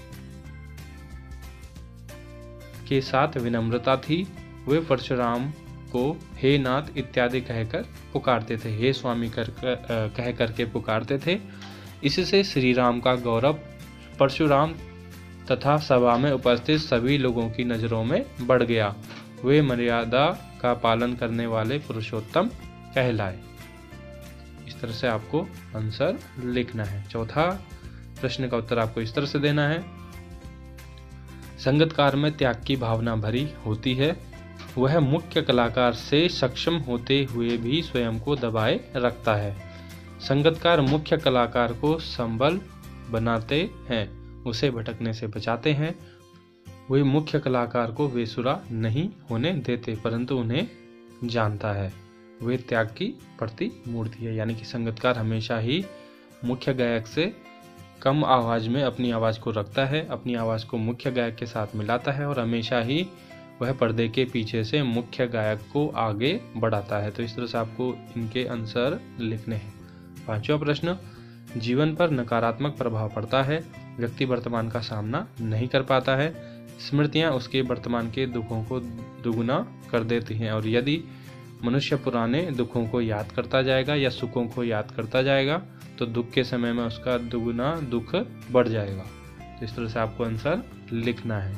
Speaker 1: के साथ विनम्रता थी। वे परशुराम को हे नाथ इत्यादि कहकर पुकारते थे, हे स्वामी कर कह करके पुकारते थे। इससे श्री राम का गौरव परशुराम तथा सभा में उपस्थित सभी लोगों की नजरों में बढ़ गया। वे मर्यादा का पालन करने वाले पुरुषोत्तम कहलाए। इस तरह से आपको आंसर लिखना है। चौथा प्रश्न का उत्तर आपको इस तरह से देना है। संगीतकार में त्याग की भावना भरी होती है, वह मुख्य कलाकार से सक्षम होते हुए भी स्वयं को दबाए रखता है। संगीतकार मुख्य कलाकार को संबल बनाते हैं, उसे भटकने से बचाते हैं। वे मुख्य कलाकार को बेसुरा नहीं होने देते, परंतु उन्हें जानता है। वे त्याग की प्रतिमूर्ति है, यानी कि संगीतकार हमेशा ही मुख्य गायक से कम आवाज में अपनी आवाज को रखता है, अपनी आवाज को मुख्य गायक के साथ मिलाता है और हमेशा ही वह पर्दे के पीछे से मुख्य गायक को आगे बढ़ाता है। तो इस तरह से आपको इनके आंसर लिखने हैं। पांचवा प्रश्न, जीवन पर नकारात्मक प्रभाव पड़ता है, व्यक्ति वर्तमान का सामना नहीं कर पाता है, स्मृतियां उसके वर्तमान के दुखों को दुगुना कर देती हैं, और यदि मनुष्य पुराने दुखों को याद करता जाएगा या सुखों को याद करता जाएगा तो दुख के समय में उसका दुगुना दुख बढ़ जाएगा। तो इस तरह से आपको आंसर लिखना है।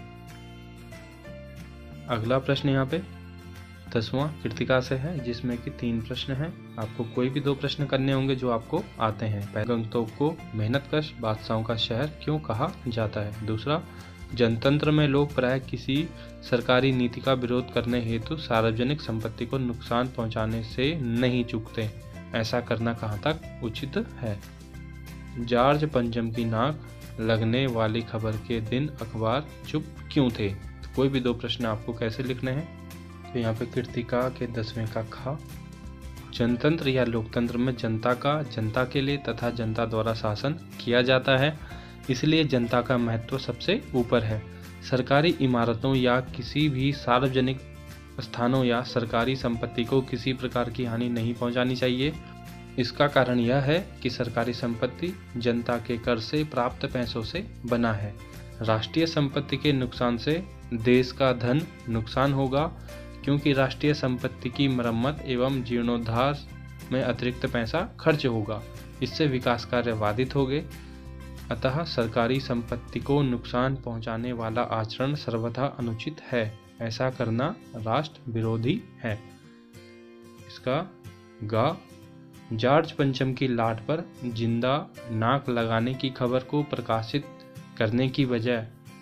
Speaker 1: अगला प्रश्न यहाँ पे दसवां कृतिका से है, जिसमें कि तीन प्रश्न हैं। आपको कोई भी दो प्रश्न करने होंगे जो आपको आते हैं। गंगटोक को मेहनतकश बादशाहों का शहर क्यों कहा जाता है। दूसरा, जनतंत्र में लोग प्राय किसी सरकारी नीति का विरोध करने हेतु सार्वजनिक संपत्ति को नुकसान पहुंचाने से नहीं चूकते, ऐसा करना कहाँ तक उचित है। जॉर्ज पंचम की नाक लगने वाली खबर के दिन अखबार चुप क्यों थे। तो कोई भी दो प्रश्न आपको कैसे लिखने हैं। तो यहाँ पे कृतिका के दसवें का खा, जनतंत्र या लोकतंत्र में जनता का जनता के लिए तथा जनता द्वारा शासन किया जाता है, इसलिए जनता का महत्व सबसे ऊपर है। सरकारी इमारतों या किसी भी सार्वजनिक स्थानों या सरकारी संपत्ति को किसी प्रकार की हानि नहीं पहुंचानी चाहिए। इसका कारण यह है कि सरकारी संपत्ति जनता के कर से प्राप्त पैसों से बना है। राष्ट्रीय संपत्ति के नुकसान से देश का धन नुकसान होगा, क्योंकि राष्ट्रीय संपत्ति की मरम्मत एवं जीर्णोद्धार में अतिरिक्त पैसा खर्च होगा, इससे विकास कार्य बाधित होंगे। अतः सरकारी संपत्ति को नुकसान पहुंचाने वाला आचरण सर्वथा अनुचित है, ऐसा करना राष्ट्र विरोधी है। इसका गा, जॉर्ज पंचम की लाट पर जिंदा नाक लगाने की खबर को प्रकाशित करने की बजाय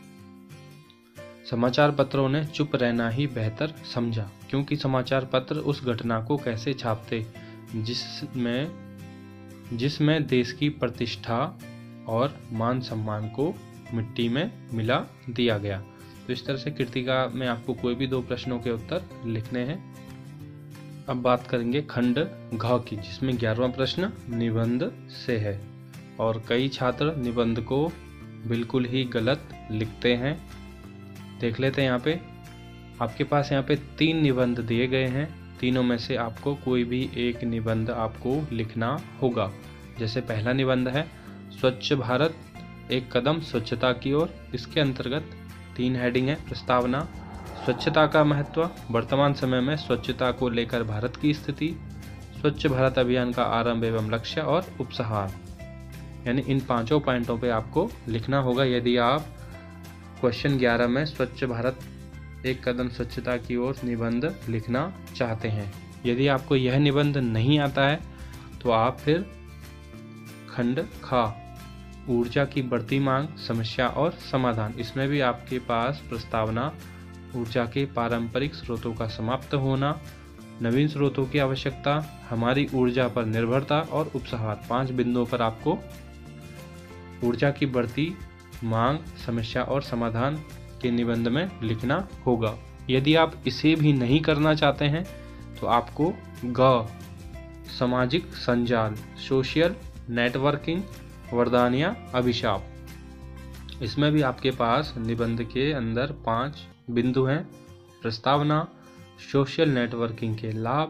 Speaker 1: समाचार पत्रों ने चुप रहना ही बेहतर समझा, क्योंकि समाचार पत्र उस घटना को कैसे छापते जिसमें जिसमें देश की प्रतिष्ठा और मान सम्मान को मिट्टी में मिला दिया गया। तो इस तरह से कृतिका में आपको कोई भी दो प्रश्नों के उत्तर लिखने हैं। अब बात करेंगे खंड घ की, जिसमें ग्यारहवां प्रश्न निबंध से है और कई छात्र निबंध को बिल्कुल ही गलत लिखते हैं। देख लेते हैं यहाँ पे आपके पास यहाँ पे तीन निबंध दिए गए हैं। तीनों में से आपको कोई भी एक निबंध आपको लिखना होगा। जैसे पहला निबंध है स्वच्छ भारत एक कदम स्वच्छता की ओर। इसके अंतर्गत तीन हेडिंग है। प्रस्तावना, स्वच्छता का महत्व, वर्तमान समय में स्वच्छता को लेकर भारत की स्थिति, स्वच्छ भारत अभियान का आरंभ एवं लक्ष्य और उपसंहार। यानी इन पांचों पॉइंटों पे आपको लिखना होगा यदि आप क्वेश्चन ग्यारह में स्वच्छ भारत एक कदम स्वच्छता की ओर निबंध लिखना चाहते हैं। यदि आपको यह निबंध नहीं आता है तो आप फिर खंड ख ऊर्जा की बढ़ती मांग, समस्या और समाधान, इसमें भी आपके पास प्रस्तावना, ऊर्जा के पारंपरिक स्रोतों का समाप्त होना, नवीन स्रोतों की आवश्यकता, हमारी ऊर्जा पर निर्भरता और उपसंहार, पांच बिंदुओं पर आपको ऊर्जा की बढ़ती मांग, समस्या और समाधान के निबंध में लिखना होगा। यदि आप इसे भी नहीं करना चाहते हैं तो आपको ग सामाजिक संजाल, सोशल नेटवर्किंग, वरदान या अभिशाप, इसमें भी आपके पास निबंध के अंदर पांच बिंदु हैं। प्रस्तावना, सोशल नेटवर्किंग के लाभ,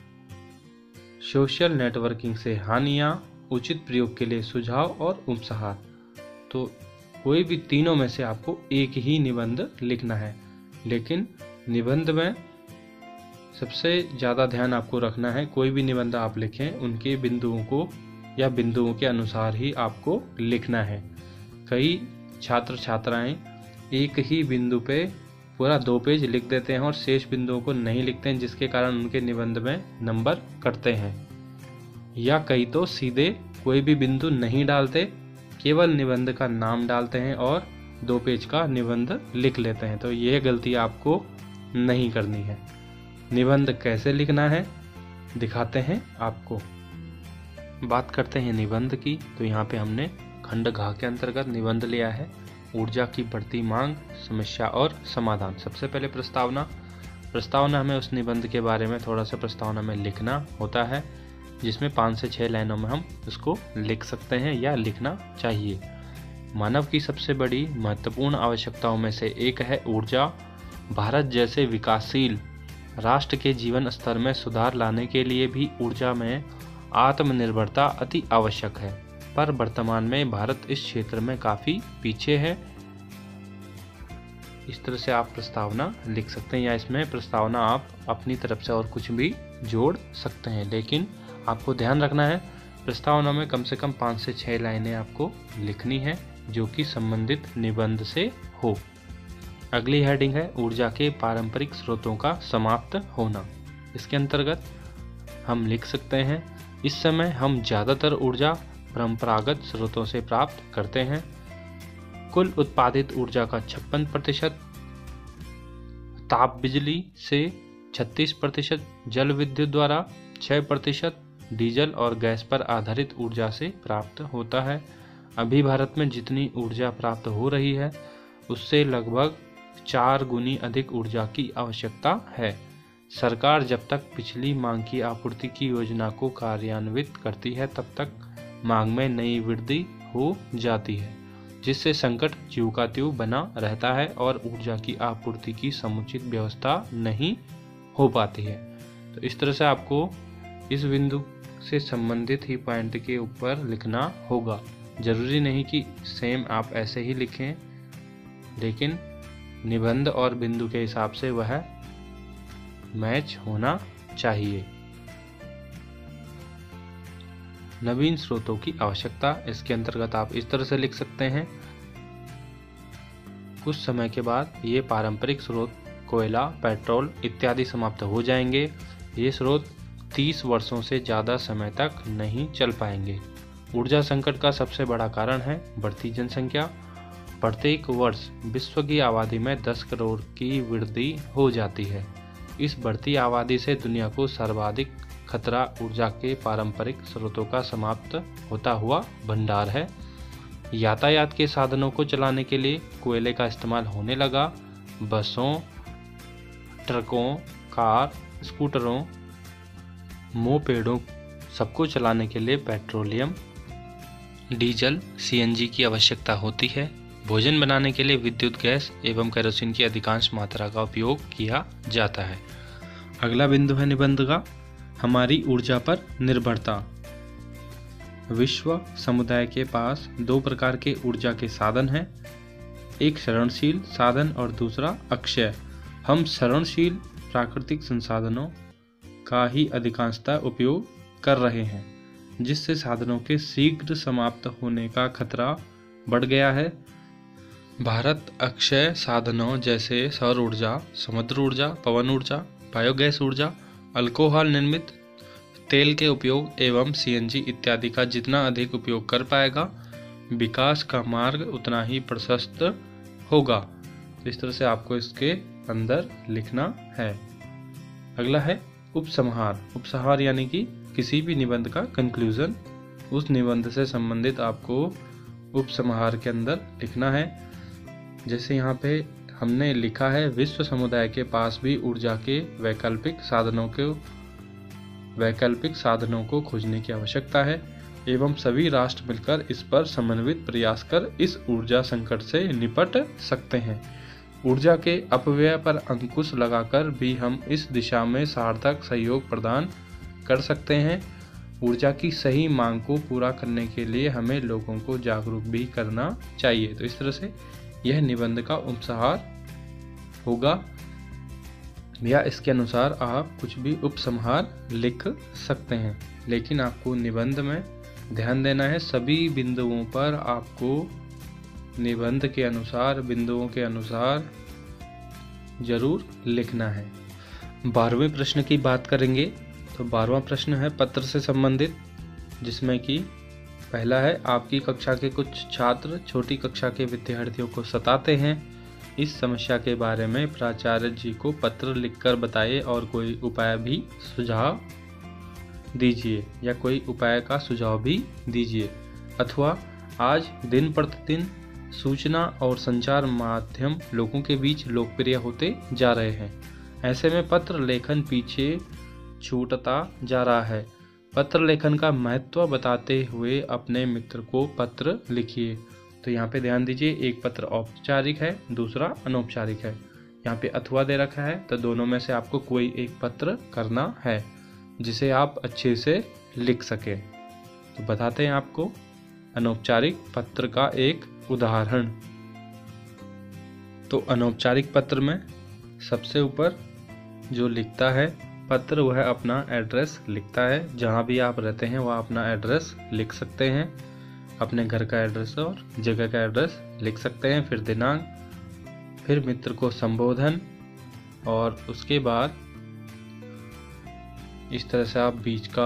Speaker 1: सोशल नेटवर्किंग से हानियां, उचित प्रयोग के लिए सुझाव और उपसंहार। तो कोई भी तीनों में से आपको एक ही निबंध लिखना है, लेकिन निबंध में सबसे ज़्यादा ध्यान आपको रखना है कोई भी निबंध आप लिखें उनके बिंदुओं को या बिंदुओं के अनुसार ही आपको लिखना है। कई छात्र छात्राएं एक ही बिंदु पे पूरा दो पेज लिख देते हैं और शेष बिंदुओं को नहीं लिखते हैं, जिसके कारण उनके निबंध में नंबर कटते हैं। या कई तो सीधे कोई भी बिंदु नहीं डालते, केवल निबंध का नाम डालते हैं और दो पेज का निबंध लिख लेते हैं। तो यह गलती आपको नहीं करनी है। निबंध कैसे लिखना है दिखाते हैं आपको। बात करते हैं निबंध की। तो यहाँ पे हमने खंड घ के अंतर्गत निबंध लिया है, ऊर्जा की बढ़ती मांग, समस्या और समाधान। सबसे पहले प्रस्तावना। प्रस्तावना हमें उस निबंध के बारे में थोड़ा सा प्रस्तावना में लिखना होता है, जिसमें पाँच से छः लाइनों में हम उसको लिख सकते हैं या लिखना चाहिए। मानव की सबसे बड़ी महत्वपूर्ण आवश्यकताओं में से एक है ऊर्जा। भारत जैसे विकासशील राष्ट्र के जीवन स्तर में सुधार लाने के लिए भी ऊर्जा में आत्मनिर्भरता अति आवश्यक है, पर वर्तमान में भारत इस क्षेत्र में काफ़ी पीछे है। इस तरह से आप प्रस्तावना लिख सकते हैं, या इसमें प्रस्तावना आप अपनी तरफ से और कुछ भी जोड़ सकते हैं, लेकिन आपको ध्यान रखना है प्रस्तावना में कम से कम पाँच से छः लाइनें आपको लिखनी है जो कि संबंधित निबंध से हो। अगली हेडिंग है ऊर्जा के पारंपरिक स्रोतों का समाप्त होना। इसके अंतर्गत हम लिख सकते हैं, इस समय हम ज़्यादातर ऊर्जा परंपरागत स्रोतों से प्राप्त करते हैं। कुल उत्पादित ऊर्जा का छप्पन प्रतिशत ताप बिजली से, छत्तीस प्रतिशत जल विद्युत द्वारा, छः प्रतिशत डीजल और गैस पर आधारित ऊर्जा से प्राप्त होता है। अभी भारत में जितनी ऊर्जा प्राप्त हो रही है उससे लगभग चार गुनी अधिक ऊर्जा की आवश्यकता है। सरकार जब तक पिछली मांग की आपूर्ति की योजना को कार्यान्वित करती है तब तक मांग में नई वृद्धि हो जाती है, जिससे संकट ज्यों का त्यों बना रहता है और ऊर्जा की आपूर्ति की समुचित व्यवस्था नहीं हो पाती है। तो इस तरह से आपको इस बिंदु से संबंधित ही पॉइंट के ऊपर लिखना होगा। जरूरी नहीं कि सेम आप ऐसे ही लिखें, लेकिन निबंध और बिंदु के हिसाब से वह मैच होना चाहिए। नवीन स्रोतों की आवश्यकता, इसके अंतर्गत आप इस तरह से लिख सकते हैं, कुछ समय के बाद ये पारंपरिक स्रोत कोयला, पेट्रोल इत्यादि समाप्त हो जाएंगे। ये स्रोत तीस वर्षों से ज़्यादा समय तक नहीं चल पाएंगे। ऊर्जा संकट का सबसे बड़ा कारण है बढ़ती जनसंख्या। प्रत्येक वर्ष विश्व की आबादी में दस करोड़ की वृद्धि हो जाती है। इस बढ़ती आबादी से दुनिया को सर्वाधिक खतरा ऊर्जा के पारंपरिक स्रोतों का समाप्त होता हुआ भंडार है। यातायात के साधनों को चलाने के लिए कोयले का इस्तेमाल होने लगा। बसों, ट्रकों, कार, स्कूटरों, मोपेडों सबको चलाने के लिए पेट्रोलियम, डीजल, सीएनजी की आवश्यकता होती है। भोजन बनाने के लिए विद्युत गैस एवं केरोसिन की अधिकांश मात्रा का उपयोग किया जाता है। अगला बिंदु है निबंध का हमारी ऊर्जा पर निर्भरता। विश्व समुदाय के पास दो प्रकार के ऊर्जा के साधन हैं, एक क्षरणशील साधन और दूसरा अक्षय। हम क्षरणशील प्राकृतिक संसाधनों का ही अधिकांशतः उपयोग कर रहे हैं, जिससे साधनों के शीघ्र समाप्त होने का खतरा बढ़ गया है। भारत अक्षय साधनों जैसे सौर ऊर्जा, समुद्र ऊर्जा, पवन ऊर्जा, बायोगैस ऊर्जा, अल्कोहल निर्मित तेल के उपयोग एवं सीएनजी इत्यादि का जितना अधिक उपयोग कर पाएगा, विकास का मार्ग उतना ही प्रशस्त होगा। तो इस तरह से आपको इसके अंदर लिखना है। अगला है उपसंहार। उपसंहार यानी कि किसी भी निबंध का कंक्लूजन, उस निबंध से संबंधित आपको उपसंहार के अंदर लिखना है। जैसे यहाँ पे हमने लिखा है, विश्व समुदाय के पास भी ऊर्जा के वैकल्पिक साधनों के वैकल्पिक साधनों को खोजने की आवश्यकता है एवं सभी राष्ट्र मिलकर इस पर समन्वित प्रयास कर इस ऊर्जा संकट से निपट सकते हैं। ऊर्जा के अपव्यय पर अंकुश लगाकर भी हम इस दिशा में सार्थक सहयोग प्रदान कर सकते हैं। ऊर्जा की सही मांग को पूरा करने के लिए हमें लोगों को जागरूक भी करना चाहिए। तो इस तरह से यह निबंध का उपसंहार होगा, या इसके अनुसार आप कुछ भी उपसंहार लिख सकते हैं। लेकिन आपको निबंध में ध्यान देना है, सभी बिंदुओं पर आपको निबंध के अनुसार, बिंदुओं के अनुसार जरूर लिखना है। बारहवें प्रश्न की बात करेंगे तो बारहवां प्रश्न है पत्र से संबंधित, जिसमें कि पहला है, आपकी कक्षा के कुछ छात्र छोटी कक्षा के विद्यार्थियों को सताते हैं। इस समस्या के बारे में प्राचार्य जी को पत्र लिखकर बताइए और कोई उपाय भी सुझाव दीजिए या कोई उपाय का सुझाव भी दीजिए। अथवा आज दिन प्रतिदिन सूचना और संचार माध्यम लोगों के बीच लोकप्रिय होते जा रहे हैं, ऐसे में पत्र लेखन पीछे छूटता जा रहा है। पत्र लेखन का महत्व बताते हुए अपने मित्र को पत्र लिखिए। तो यहाँ पे ध्यान दीजिए, एक पत्र औपचारिक है, दूसरा अनौपचारिक है। यहाँ पे अथवा दे रखा है, तो दोनों में से आपको कोई एक पत्र करना है जिसे आप अच्छे से लिख सके। तो बताते हैं आपको अनौपचारिक पत्र का एक उदाहरण। तो अनौपचारिक पत्र में सबसे ऊपर जो लिखता है पत्र, वह अपना एड्रेस लिखता है। जहाँ भी आप रहते हैं वहाँ अपना एड्रेस लिख सकते हैं, अपने घर का एड्रेस और जगह का एड्रेस लिख सकते हैं। फिर दिनांक, फिर मित्र को संबोधन, और उसके बाद इस तरह से आप बीच का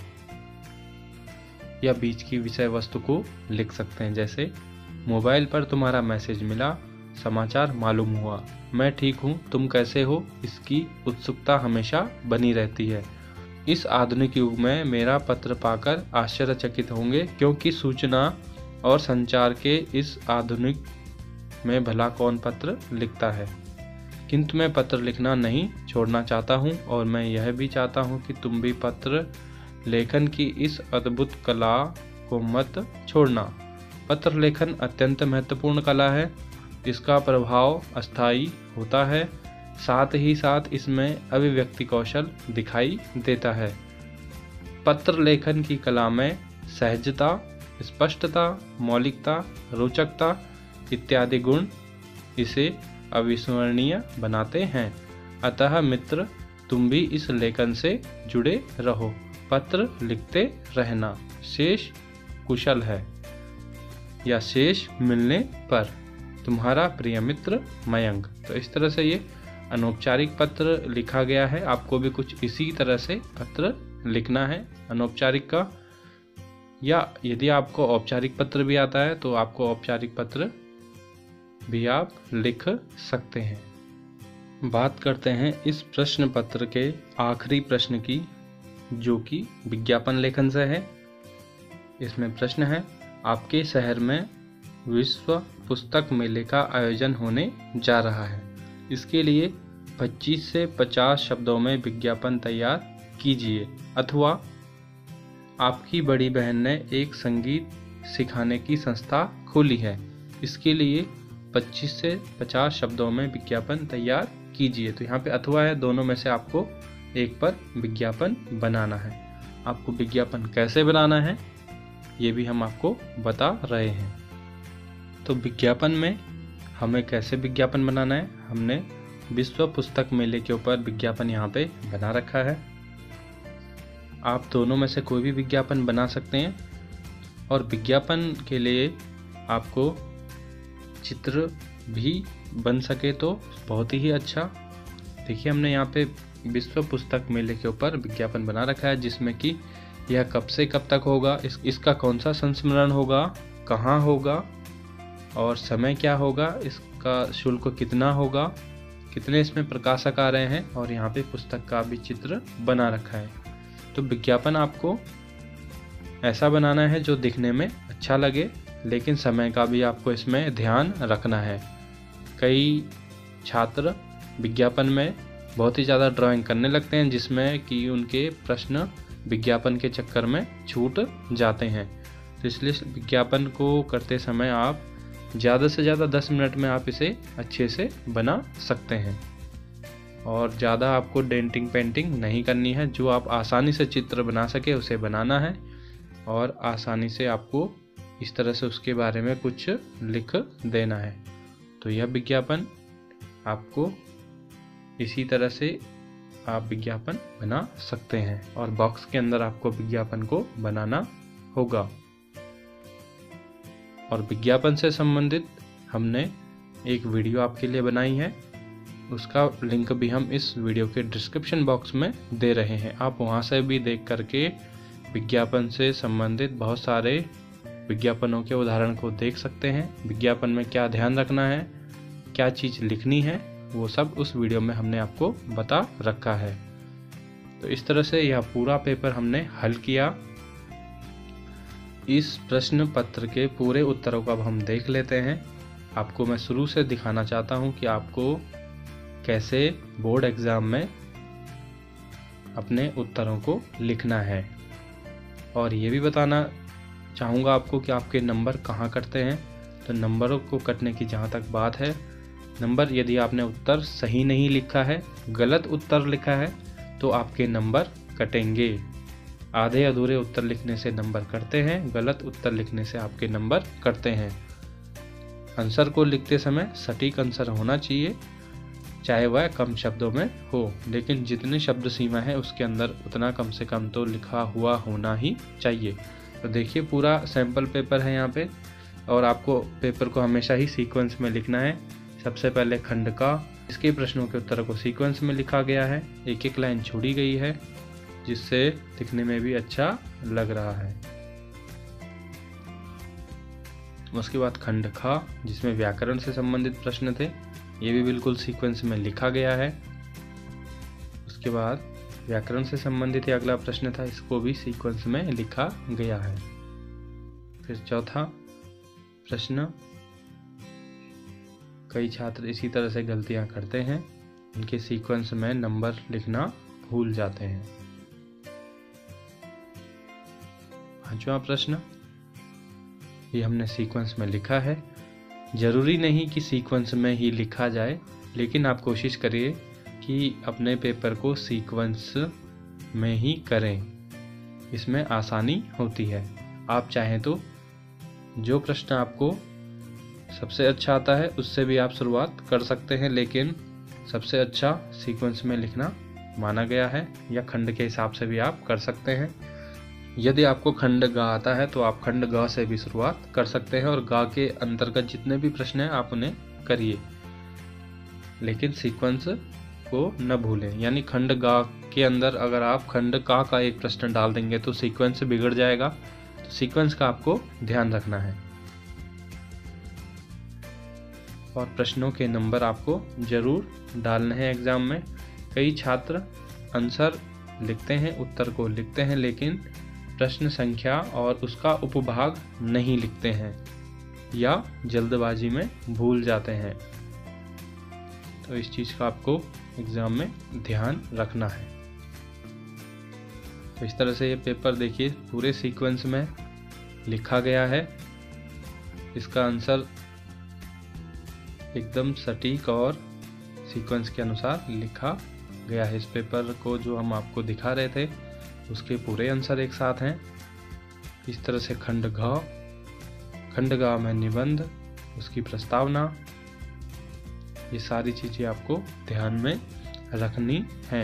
Speaker 1: या बीच की विषय वस्तु को लिख सकते हैं। जैसे मोबाइल पर तुम्हारा मैसेज मिला, समाचार मालूम हुआ, मैं ठीक हूँ, तुम कैसे हो, इसकी उत्सुकता हमेशा बनी रहती है। इस आधुनिक युग में मेरा पत्र पाकर आश्चर्यचकित होंगे, क्योंकि सूचना और संचार के इस आधुनिक में भला कौन पत्र लिखता है। किंतु मैं पत्र लिखना नहीं छोड़ना चाहता हूँ, और मैं यह भी चाहता हूँ कि तुम भी पत्र लेखन की इस अद्भुत कला को मत छोड़ना। पत्र लेखन अत्यंत महत्वपूर्ण कला है। इसका प्रभाव अस्थायी होता है, साथ ही साथ इसमें अभिव्यक्ति कौशल दिखाई देता है। पत्र लेखन की कला में सहजता, स्पष्टता, मौलिकता, रोचकता इत्यादि गुण इसे अविस्मरणीय बनाते हैं। अतः मित्र, तुम भी इस लेखन से जुड़े रहो, पत्र लिखते रहना। शेष कुशल है, या शेष मिलने पर, तुम्हारा प्रिय मित्र मयंक। तो इस तरह से ये अनौपचारिक पत्र लिखा गया है। आपको भी कुछ इसी तरह से पत्र लिखना है अनौपचारिक का, या यदि आपको औपचारिक पत्र भी आता है तो आपको औपचारिक पत्र भी आप लिख सकते हैं। बात करते हैं इस प्रश्न पत्र के आखिरी प्रश्न की, जो कि विज्ञापन लेखन से है। इसमें प्रश्न है, आपके शहर में विश्व पुस्तक मेले का आयोजन होने जा रहा है। इसके लिए पच्चीस से पचास शब्दों में विज्ञापन तैयार कीजिए। अथवा आपकी बड़ी बहन ने एक संगीत सिखाने की संस्था खोली है। इसके लिए पच्चीस से पचास शब्दों में विज्ञापन तैयार कीजिए। तो यहाँ पे अथवा है, दोनों में से आपको एक पर विज्ञापन बनाना है। आपको विज्ञापन कैसे बनाना है ये भी हम आपको बता रहे हैं। तो विज्ञापन में हमें कैसे विज्ञापन बनाना है, हमने विश्व पुस्तक मेले के ऊपर विज्ञापन यहाँ पे बना रखा है। आप दोनों में से कोई भी विज्ञापन बना सकते हैं और विज्ञापन के लिए आपको चित्र भी बन सके तो बहुत ही अच्छा। देखिए हमने यहाँ पे विश्व पुस्तक मेले के ऊपर विज्ञापन बना रखा है, जिसमें कि यह कब से कब तक होगा, इस, इसका कौन सा संस्मरण होगा, कहाँ होगा और समय क्या होगा, इसका शुल्क कितना होगा, कितने इसमें प्रकाशक आ रहे हैं और यहाँ पे पुस्तक का भी चित्र बना रखा है। तो विज्ञापन आपको ऐसा बनाना है जो दिखने में अच्छा लगे, लेकिन समय का भी आपको इसमें ध्यान रखना है। कई छात्र विज्ञापन में बहुत ही ज़्यादा ड्राइंग करने लगते हैं, जिसमें कि उनके प्रश्न विज्ञापन के चक्कर में छूट जाते हैं। तो इसलिए विज्ञापन को करते समय आप ज़्यादा से ज़्यादा दस मिनट में आप इसे अच्छे से बना सकते हैं और ज़्यादा आपको डेंटिंग पेंटिंग नहीं करनी है। जो आप आसानी से चित्र बना सके उसे बनाना है और आसानी से आपको इस तरह से उसके बारे में कुछ लिख देना है। तो यह विज्ञापन आपको इसी तरह से आप विज्ञापन बना सकते हैं और बॉक्स के अंदर आपको विज्ञापन को बनाना होगा। और विज्ञापन से संबंधित हमने एक वीडियो आपके लिए बनाई है, उसका लिंक भी हम इस वीडियो के डिस्क्रिप्शन बॉक्स में दे रहे हैं। आप वहां से भी देख करके विज्ञापन से संबंधित बहुत सारे विज्ञापनों के उदाहरण को देख सकते हैं। विज्ञापन में क्या ध्यान रखना है, क्या चीज़ लिखनी है, वो सब उस वीडियो में हमने आपको बता रखा है। तो इस तरह से यह पूरा पेपर हमने हल किया। इस प्रश्न पत्र के पूरे उत्तरों को अब हम देख लेते हैं। आपको मैं शुरू से दिखाना चाहता हूं कि आपको कैसे बोर्ड एग्जाम में अपने उत्तरों को लिखना है, और ये भी बताना चाहूँगा आपको कि आपके नंबर कहाँ कटते हैं। तो नंबरों को कटने की जहाँ तक बात है, नंबर यदि आपने उत्तर सही नहीं लिखा है, गलत उत्तर लिखा है, तो आपके नंबर कटेंगे। आधे अधूरे उत्तर लिखने से नंबर कटते हैं, गलत उत्तर लिखने से आपके नंबर कटते हैं। आंसर को लिखते समय सटीक आंसर होना चाहिए, चाहे वह कम शब्दों में हो, लेकिन जितने शब्द सीमा है उसके अंदर उतना कम से कम तो लिखा हुआ होना ही चाहिए। तो देखिए पूरा सैंपल पेपर है यहाँ पे, और आपको पेपर को हमेशा ही सीक्वेंस में लिखना है। सबसे पहले खंड का, इसके प्रश्नों के उत्तर को सीक्वेंस में लिखा गया है, एक एक लाइन छोड़ी गई है जिससे दिखने में भी अच्छा लग रहा है। उसके बाद खंड खा, जिसमें व्याकरण से संबंधित प्रश्न थे, ये भी बिल्कुल सीक्वेंस में लिखा गया है। उसके बाद व्याकरण से संबंधित अगला प्रश्न था, इसको भी सीक्वेंस में लिखा गया है। फिर चौथा प्रश्न, कई छात्र इसी तरह से गलतियां करते हैं, इनके सीक्वेंस में नंबर लिखना भूल जाते हैं। पांचवा प्रश्न, ये हमने सीक्वेंस में लिखा है। जरूरी नहीं कि सीक्वेंस में ही लिखा जाए, लेकिन आप कोशिश करिए कि अपने पेपर को सीक्वेंस में ही करें, इसमें आसानी होती है। आप चाहें तो जो प्रश्न आपको सबसे अच्छा आता है उससे भी आप शुरुआत कर सकते हैं, लेकिन सबसे अच्छा सीक्वेंस में लिखना माना गया है, या खंड के हिसाब से भी आप कर सकते हैं। यदि आपको खंड गा आता है तो आप खंड गा से भी शुरुआत कर सकते हैं, और गा के अंतर्गत जितने भी प्रश्न हैं आप उन्हें करिए, लेकिन सीक्वेंस को न भूलें। यानी खंड गा के अंदर अगर आप खंड का का एक प्रश्न डाल देंगे तो सीक्वेंस बिगड़ जाएगा। तो सीक्वेंस का आपको ध्यान रखना है, और प्रश्नों के नंबर आपको जरूर डालने हैं एग्जाम में। कई छात्र आंसर लिखते हैं, उत्तर को लिखते हैं, लेकिन प्रश्न संख्या और उसका उपभाग नहीं लिखते हैं या जल्दबाजी में भूल जाते हैं। तो इस चीज़ का आपको एग्ज़ाम में ध्यान रखना है। तो इस तरह से ये पेपर देखिए पूरे सीक्वेंस में लिखा गया है। इसका आंसर एकदम सटीक और सीक्वेंस के अनुसार लिखा गया है। इस पेपर को जो हम आपको दिखा रहे थे उसके पूरे आंसर एक साथ हैं। इस तरह से खंड घ खंड ग में निबंध, उसकी प्रस्तावना, ये सारी चीज़ें आपको ध्यान में रखनी है।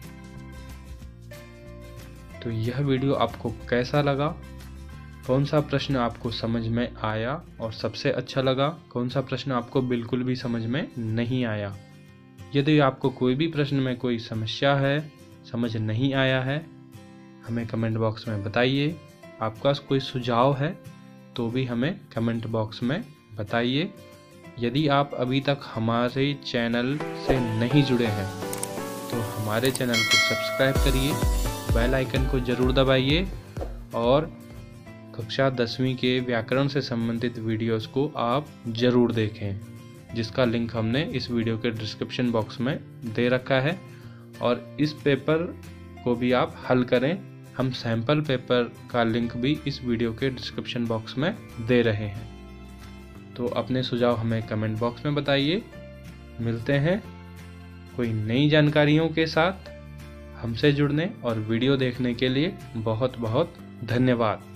Speaker 1: तो यह वीडियो आपको कैसा लगा, कौन सा प्रश्न आपको समझ में आया और सबसे अच्छा लगा, कौन सा प्रश्न आपको बिल्कुल भी समझ में नहीं आया। यदि आपको कोई भी प्रश्न में कोई समस्या है, समझ नहीं आया है, हमें कमेंट बॉक्स में बताइए। आपका कोई सुझाव है तो भी हमें कमेंट बॉक्स में बताइए। यदि आप अभी तक हमारे चैनल से नहीं जुड़े हैं तो हमारे चैनल को सब्सक्राइब करिए, बेल आइकन को ज़रूर दबाइए और कक्षा दसवीं के व्याकरण से संबंधित वीडियोस को आप ज़रूर देखें, जिसका लिंक हमने इस वीडियो के डिस्क्रिप्शन बॉक्स में दे रखा है। और इस पेपर को भी आप हल करें, हम सैंपल पेपर का लिंक भी इस वीडियो के डिस्क्रिप्शन बॉक्स में दे रहे हैं। तो अपने सुझाव हमें कमेंट बॉक्स में बताइए। मिलते हैं कोई नई जानकारियों के साथ। हमसे जुड़ने और वीडियो देखने के लिए बहुत बहुत धन्यवाद।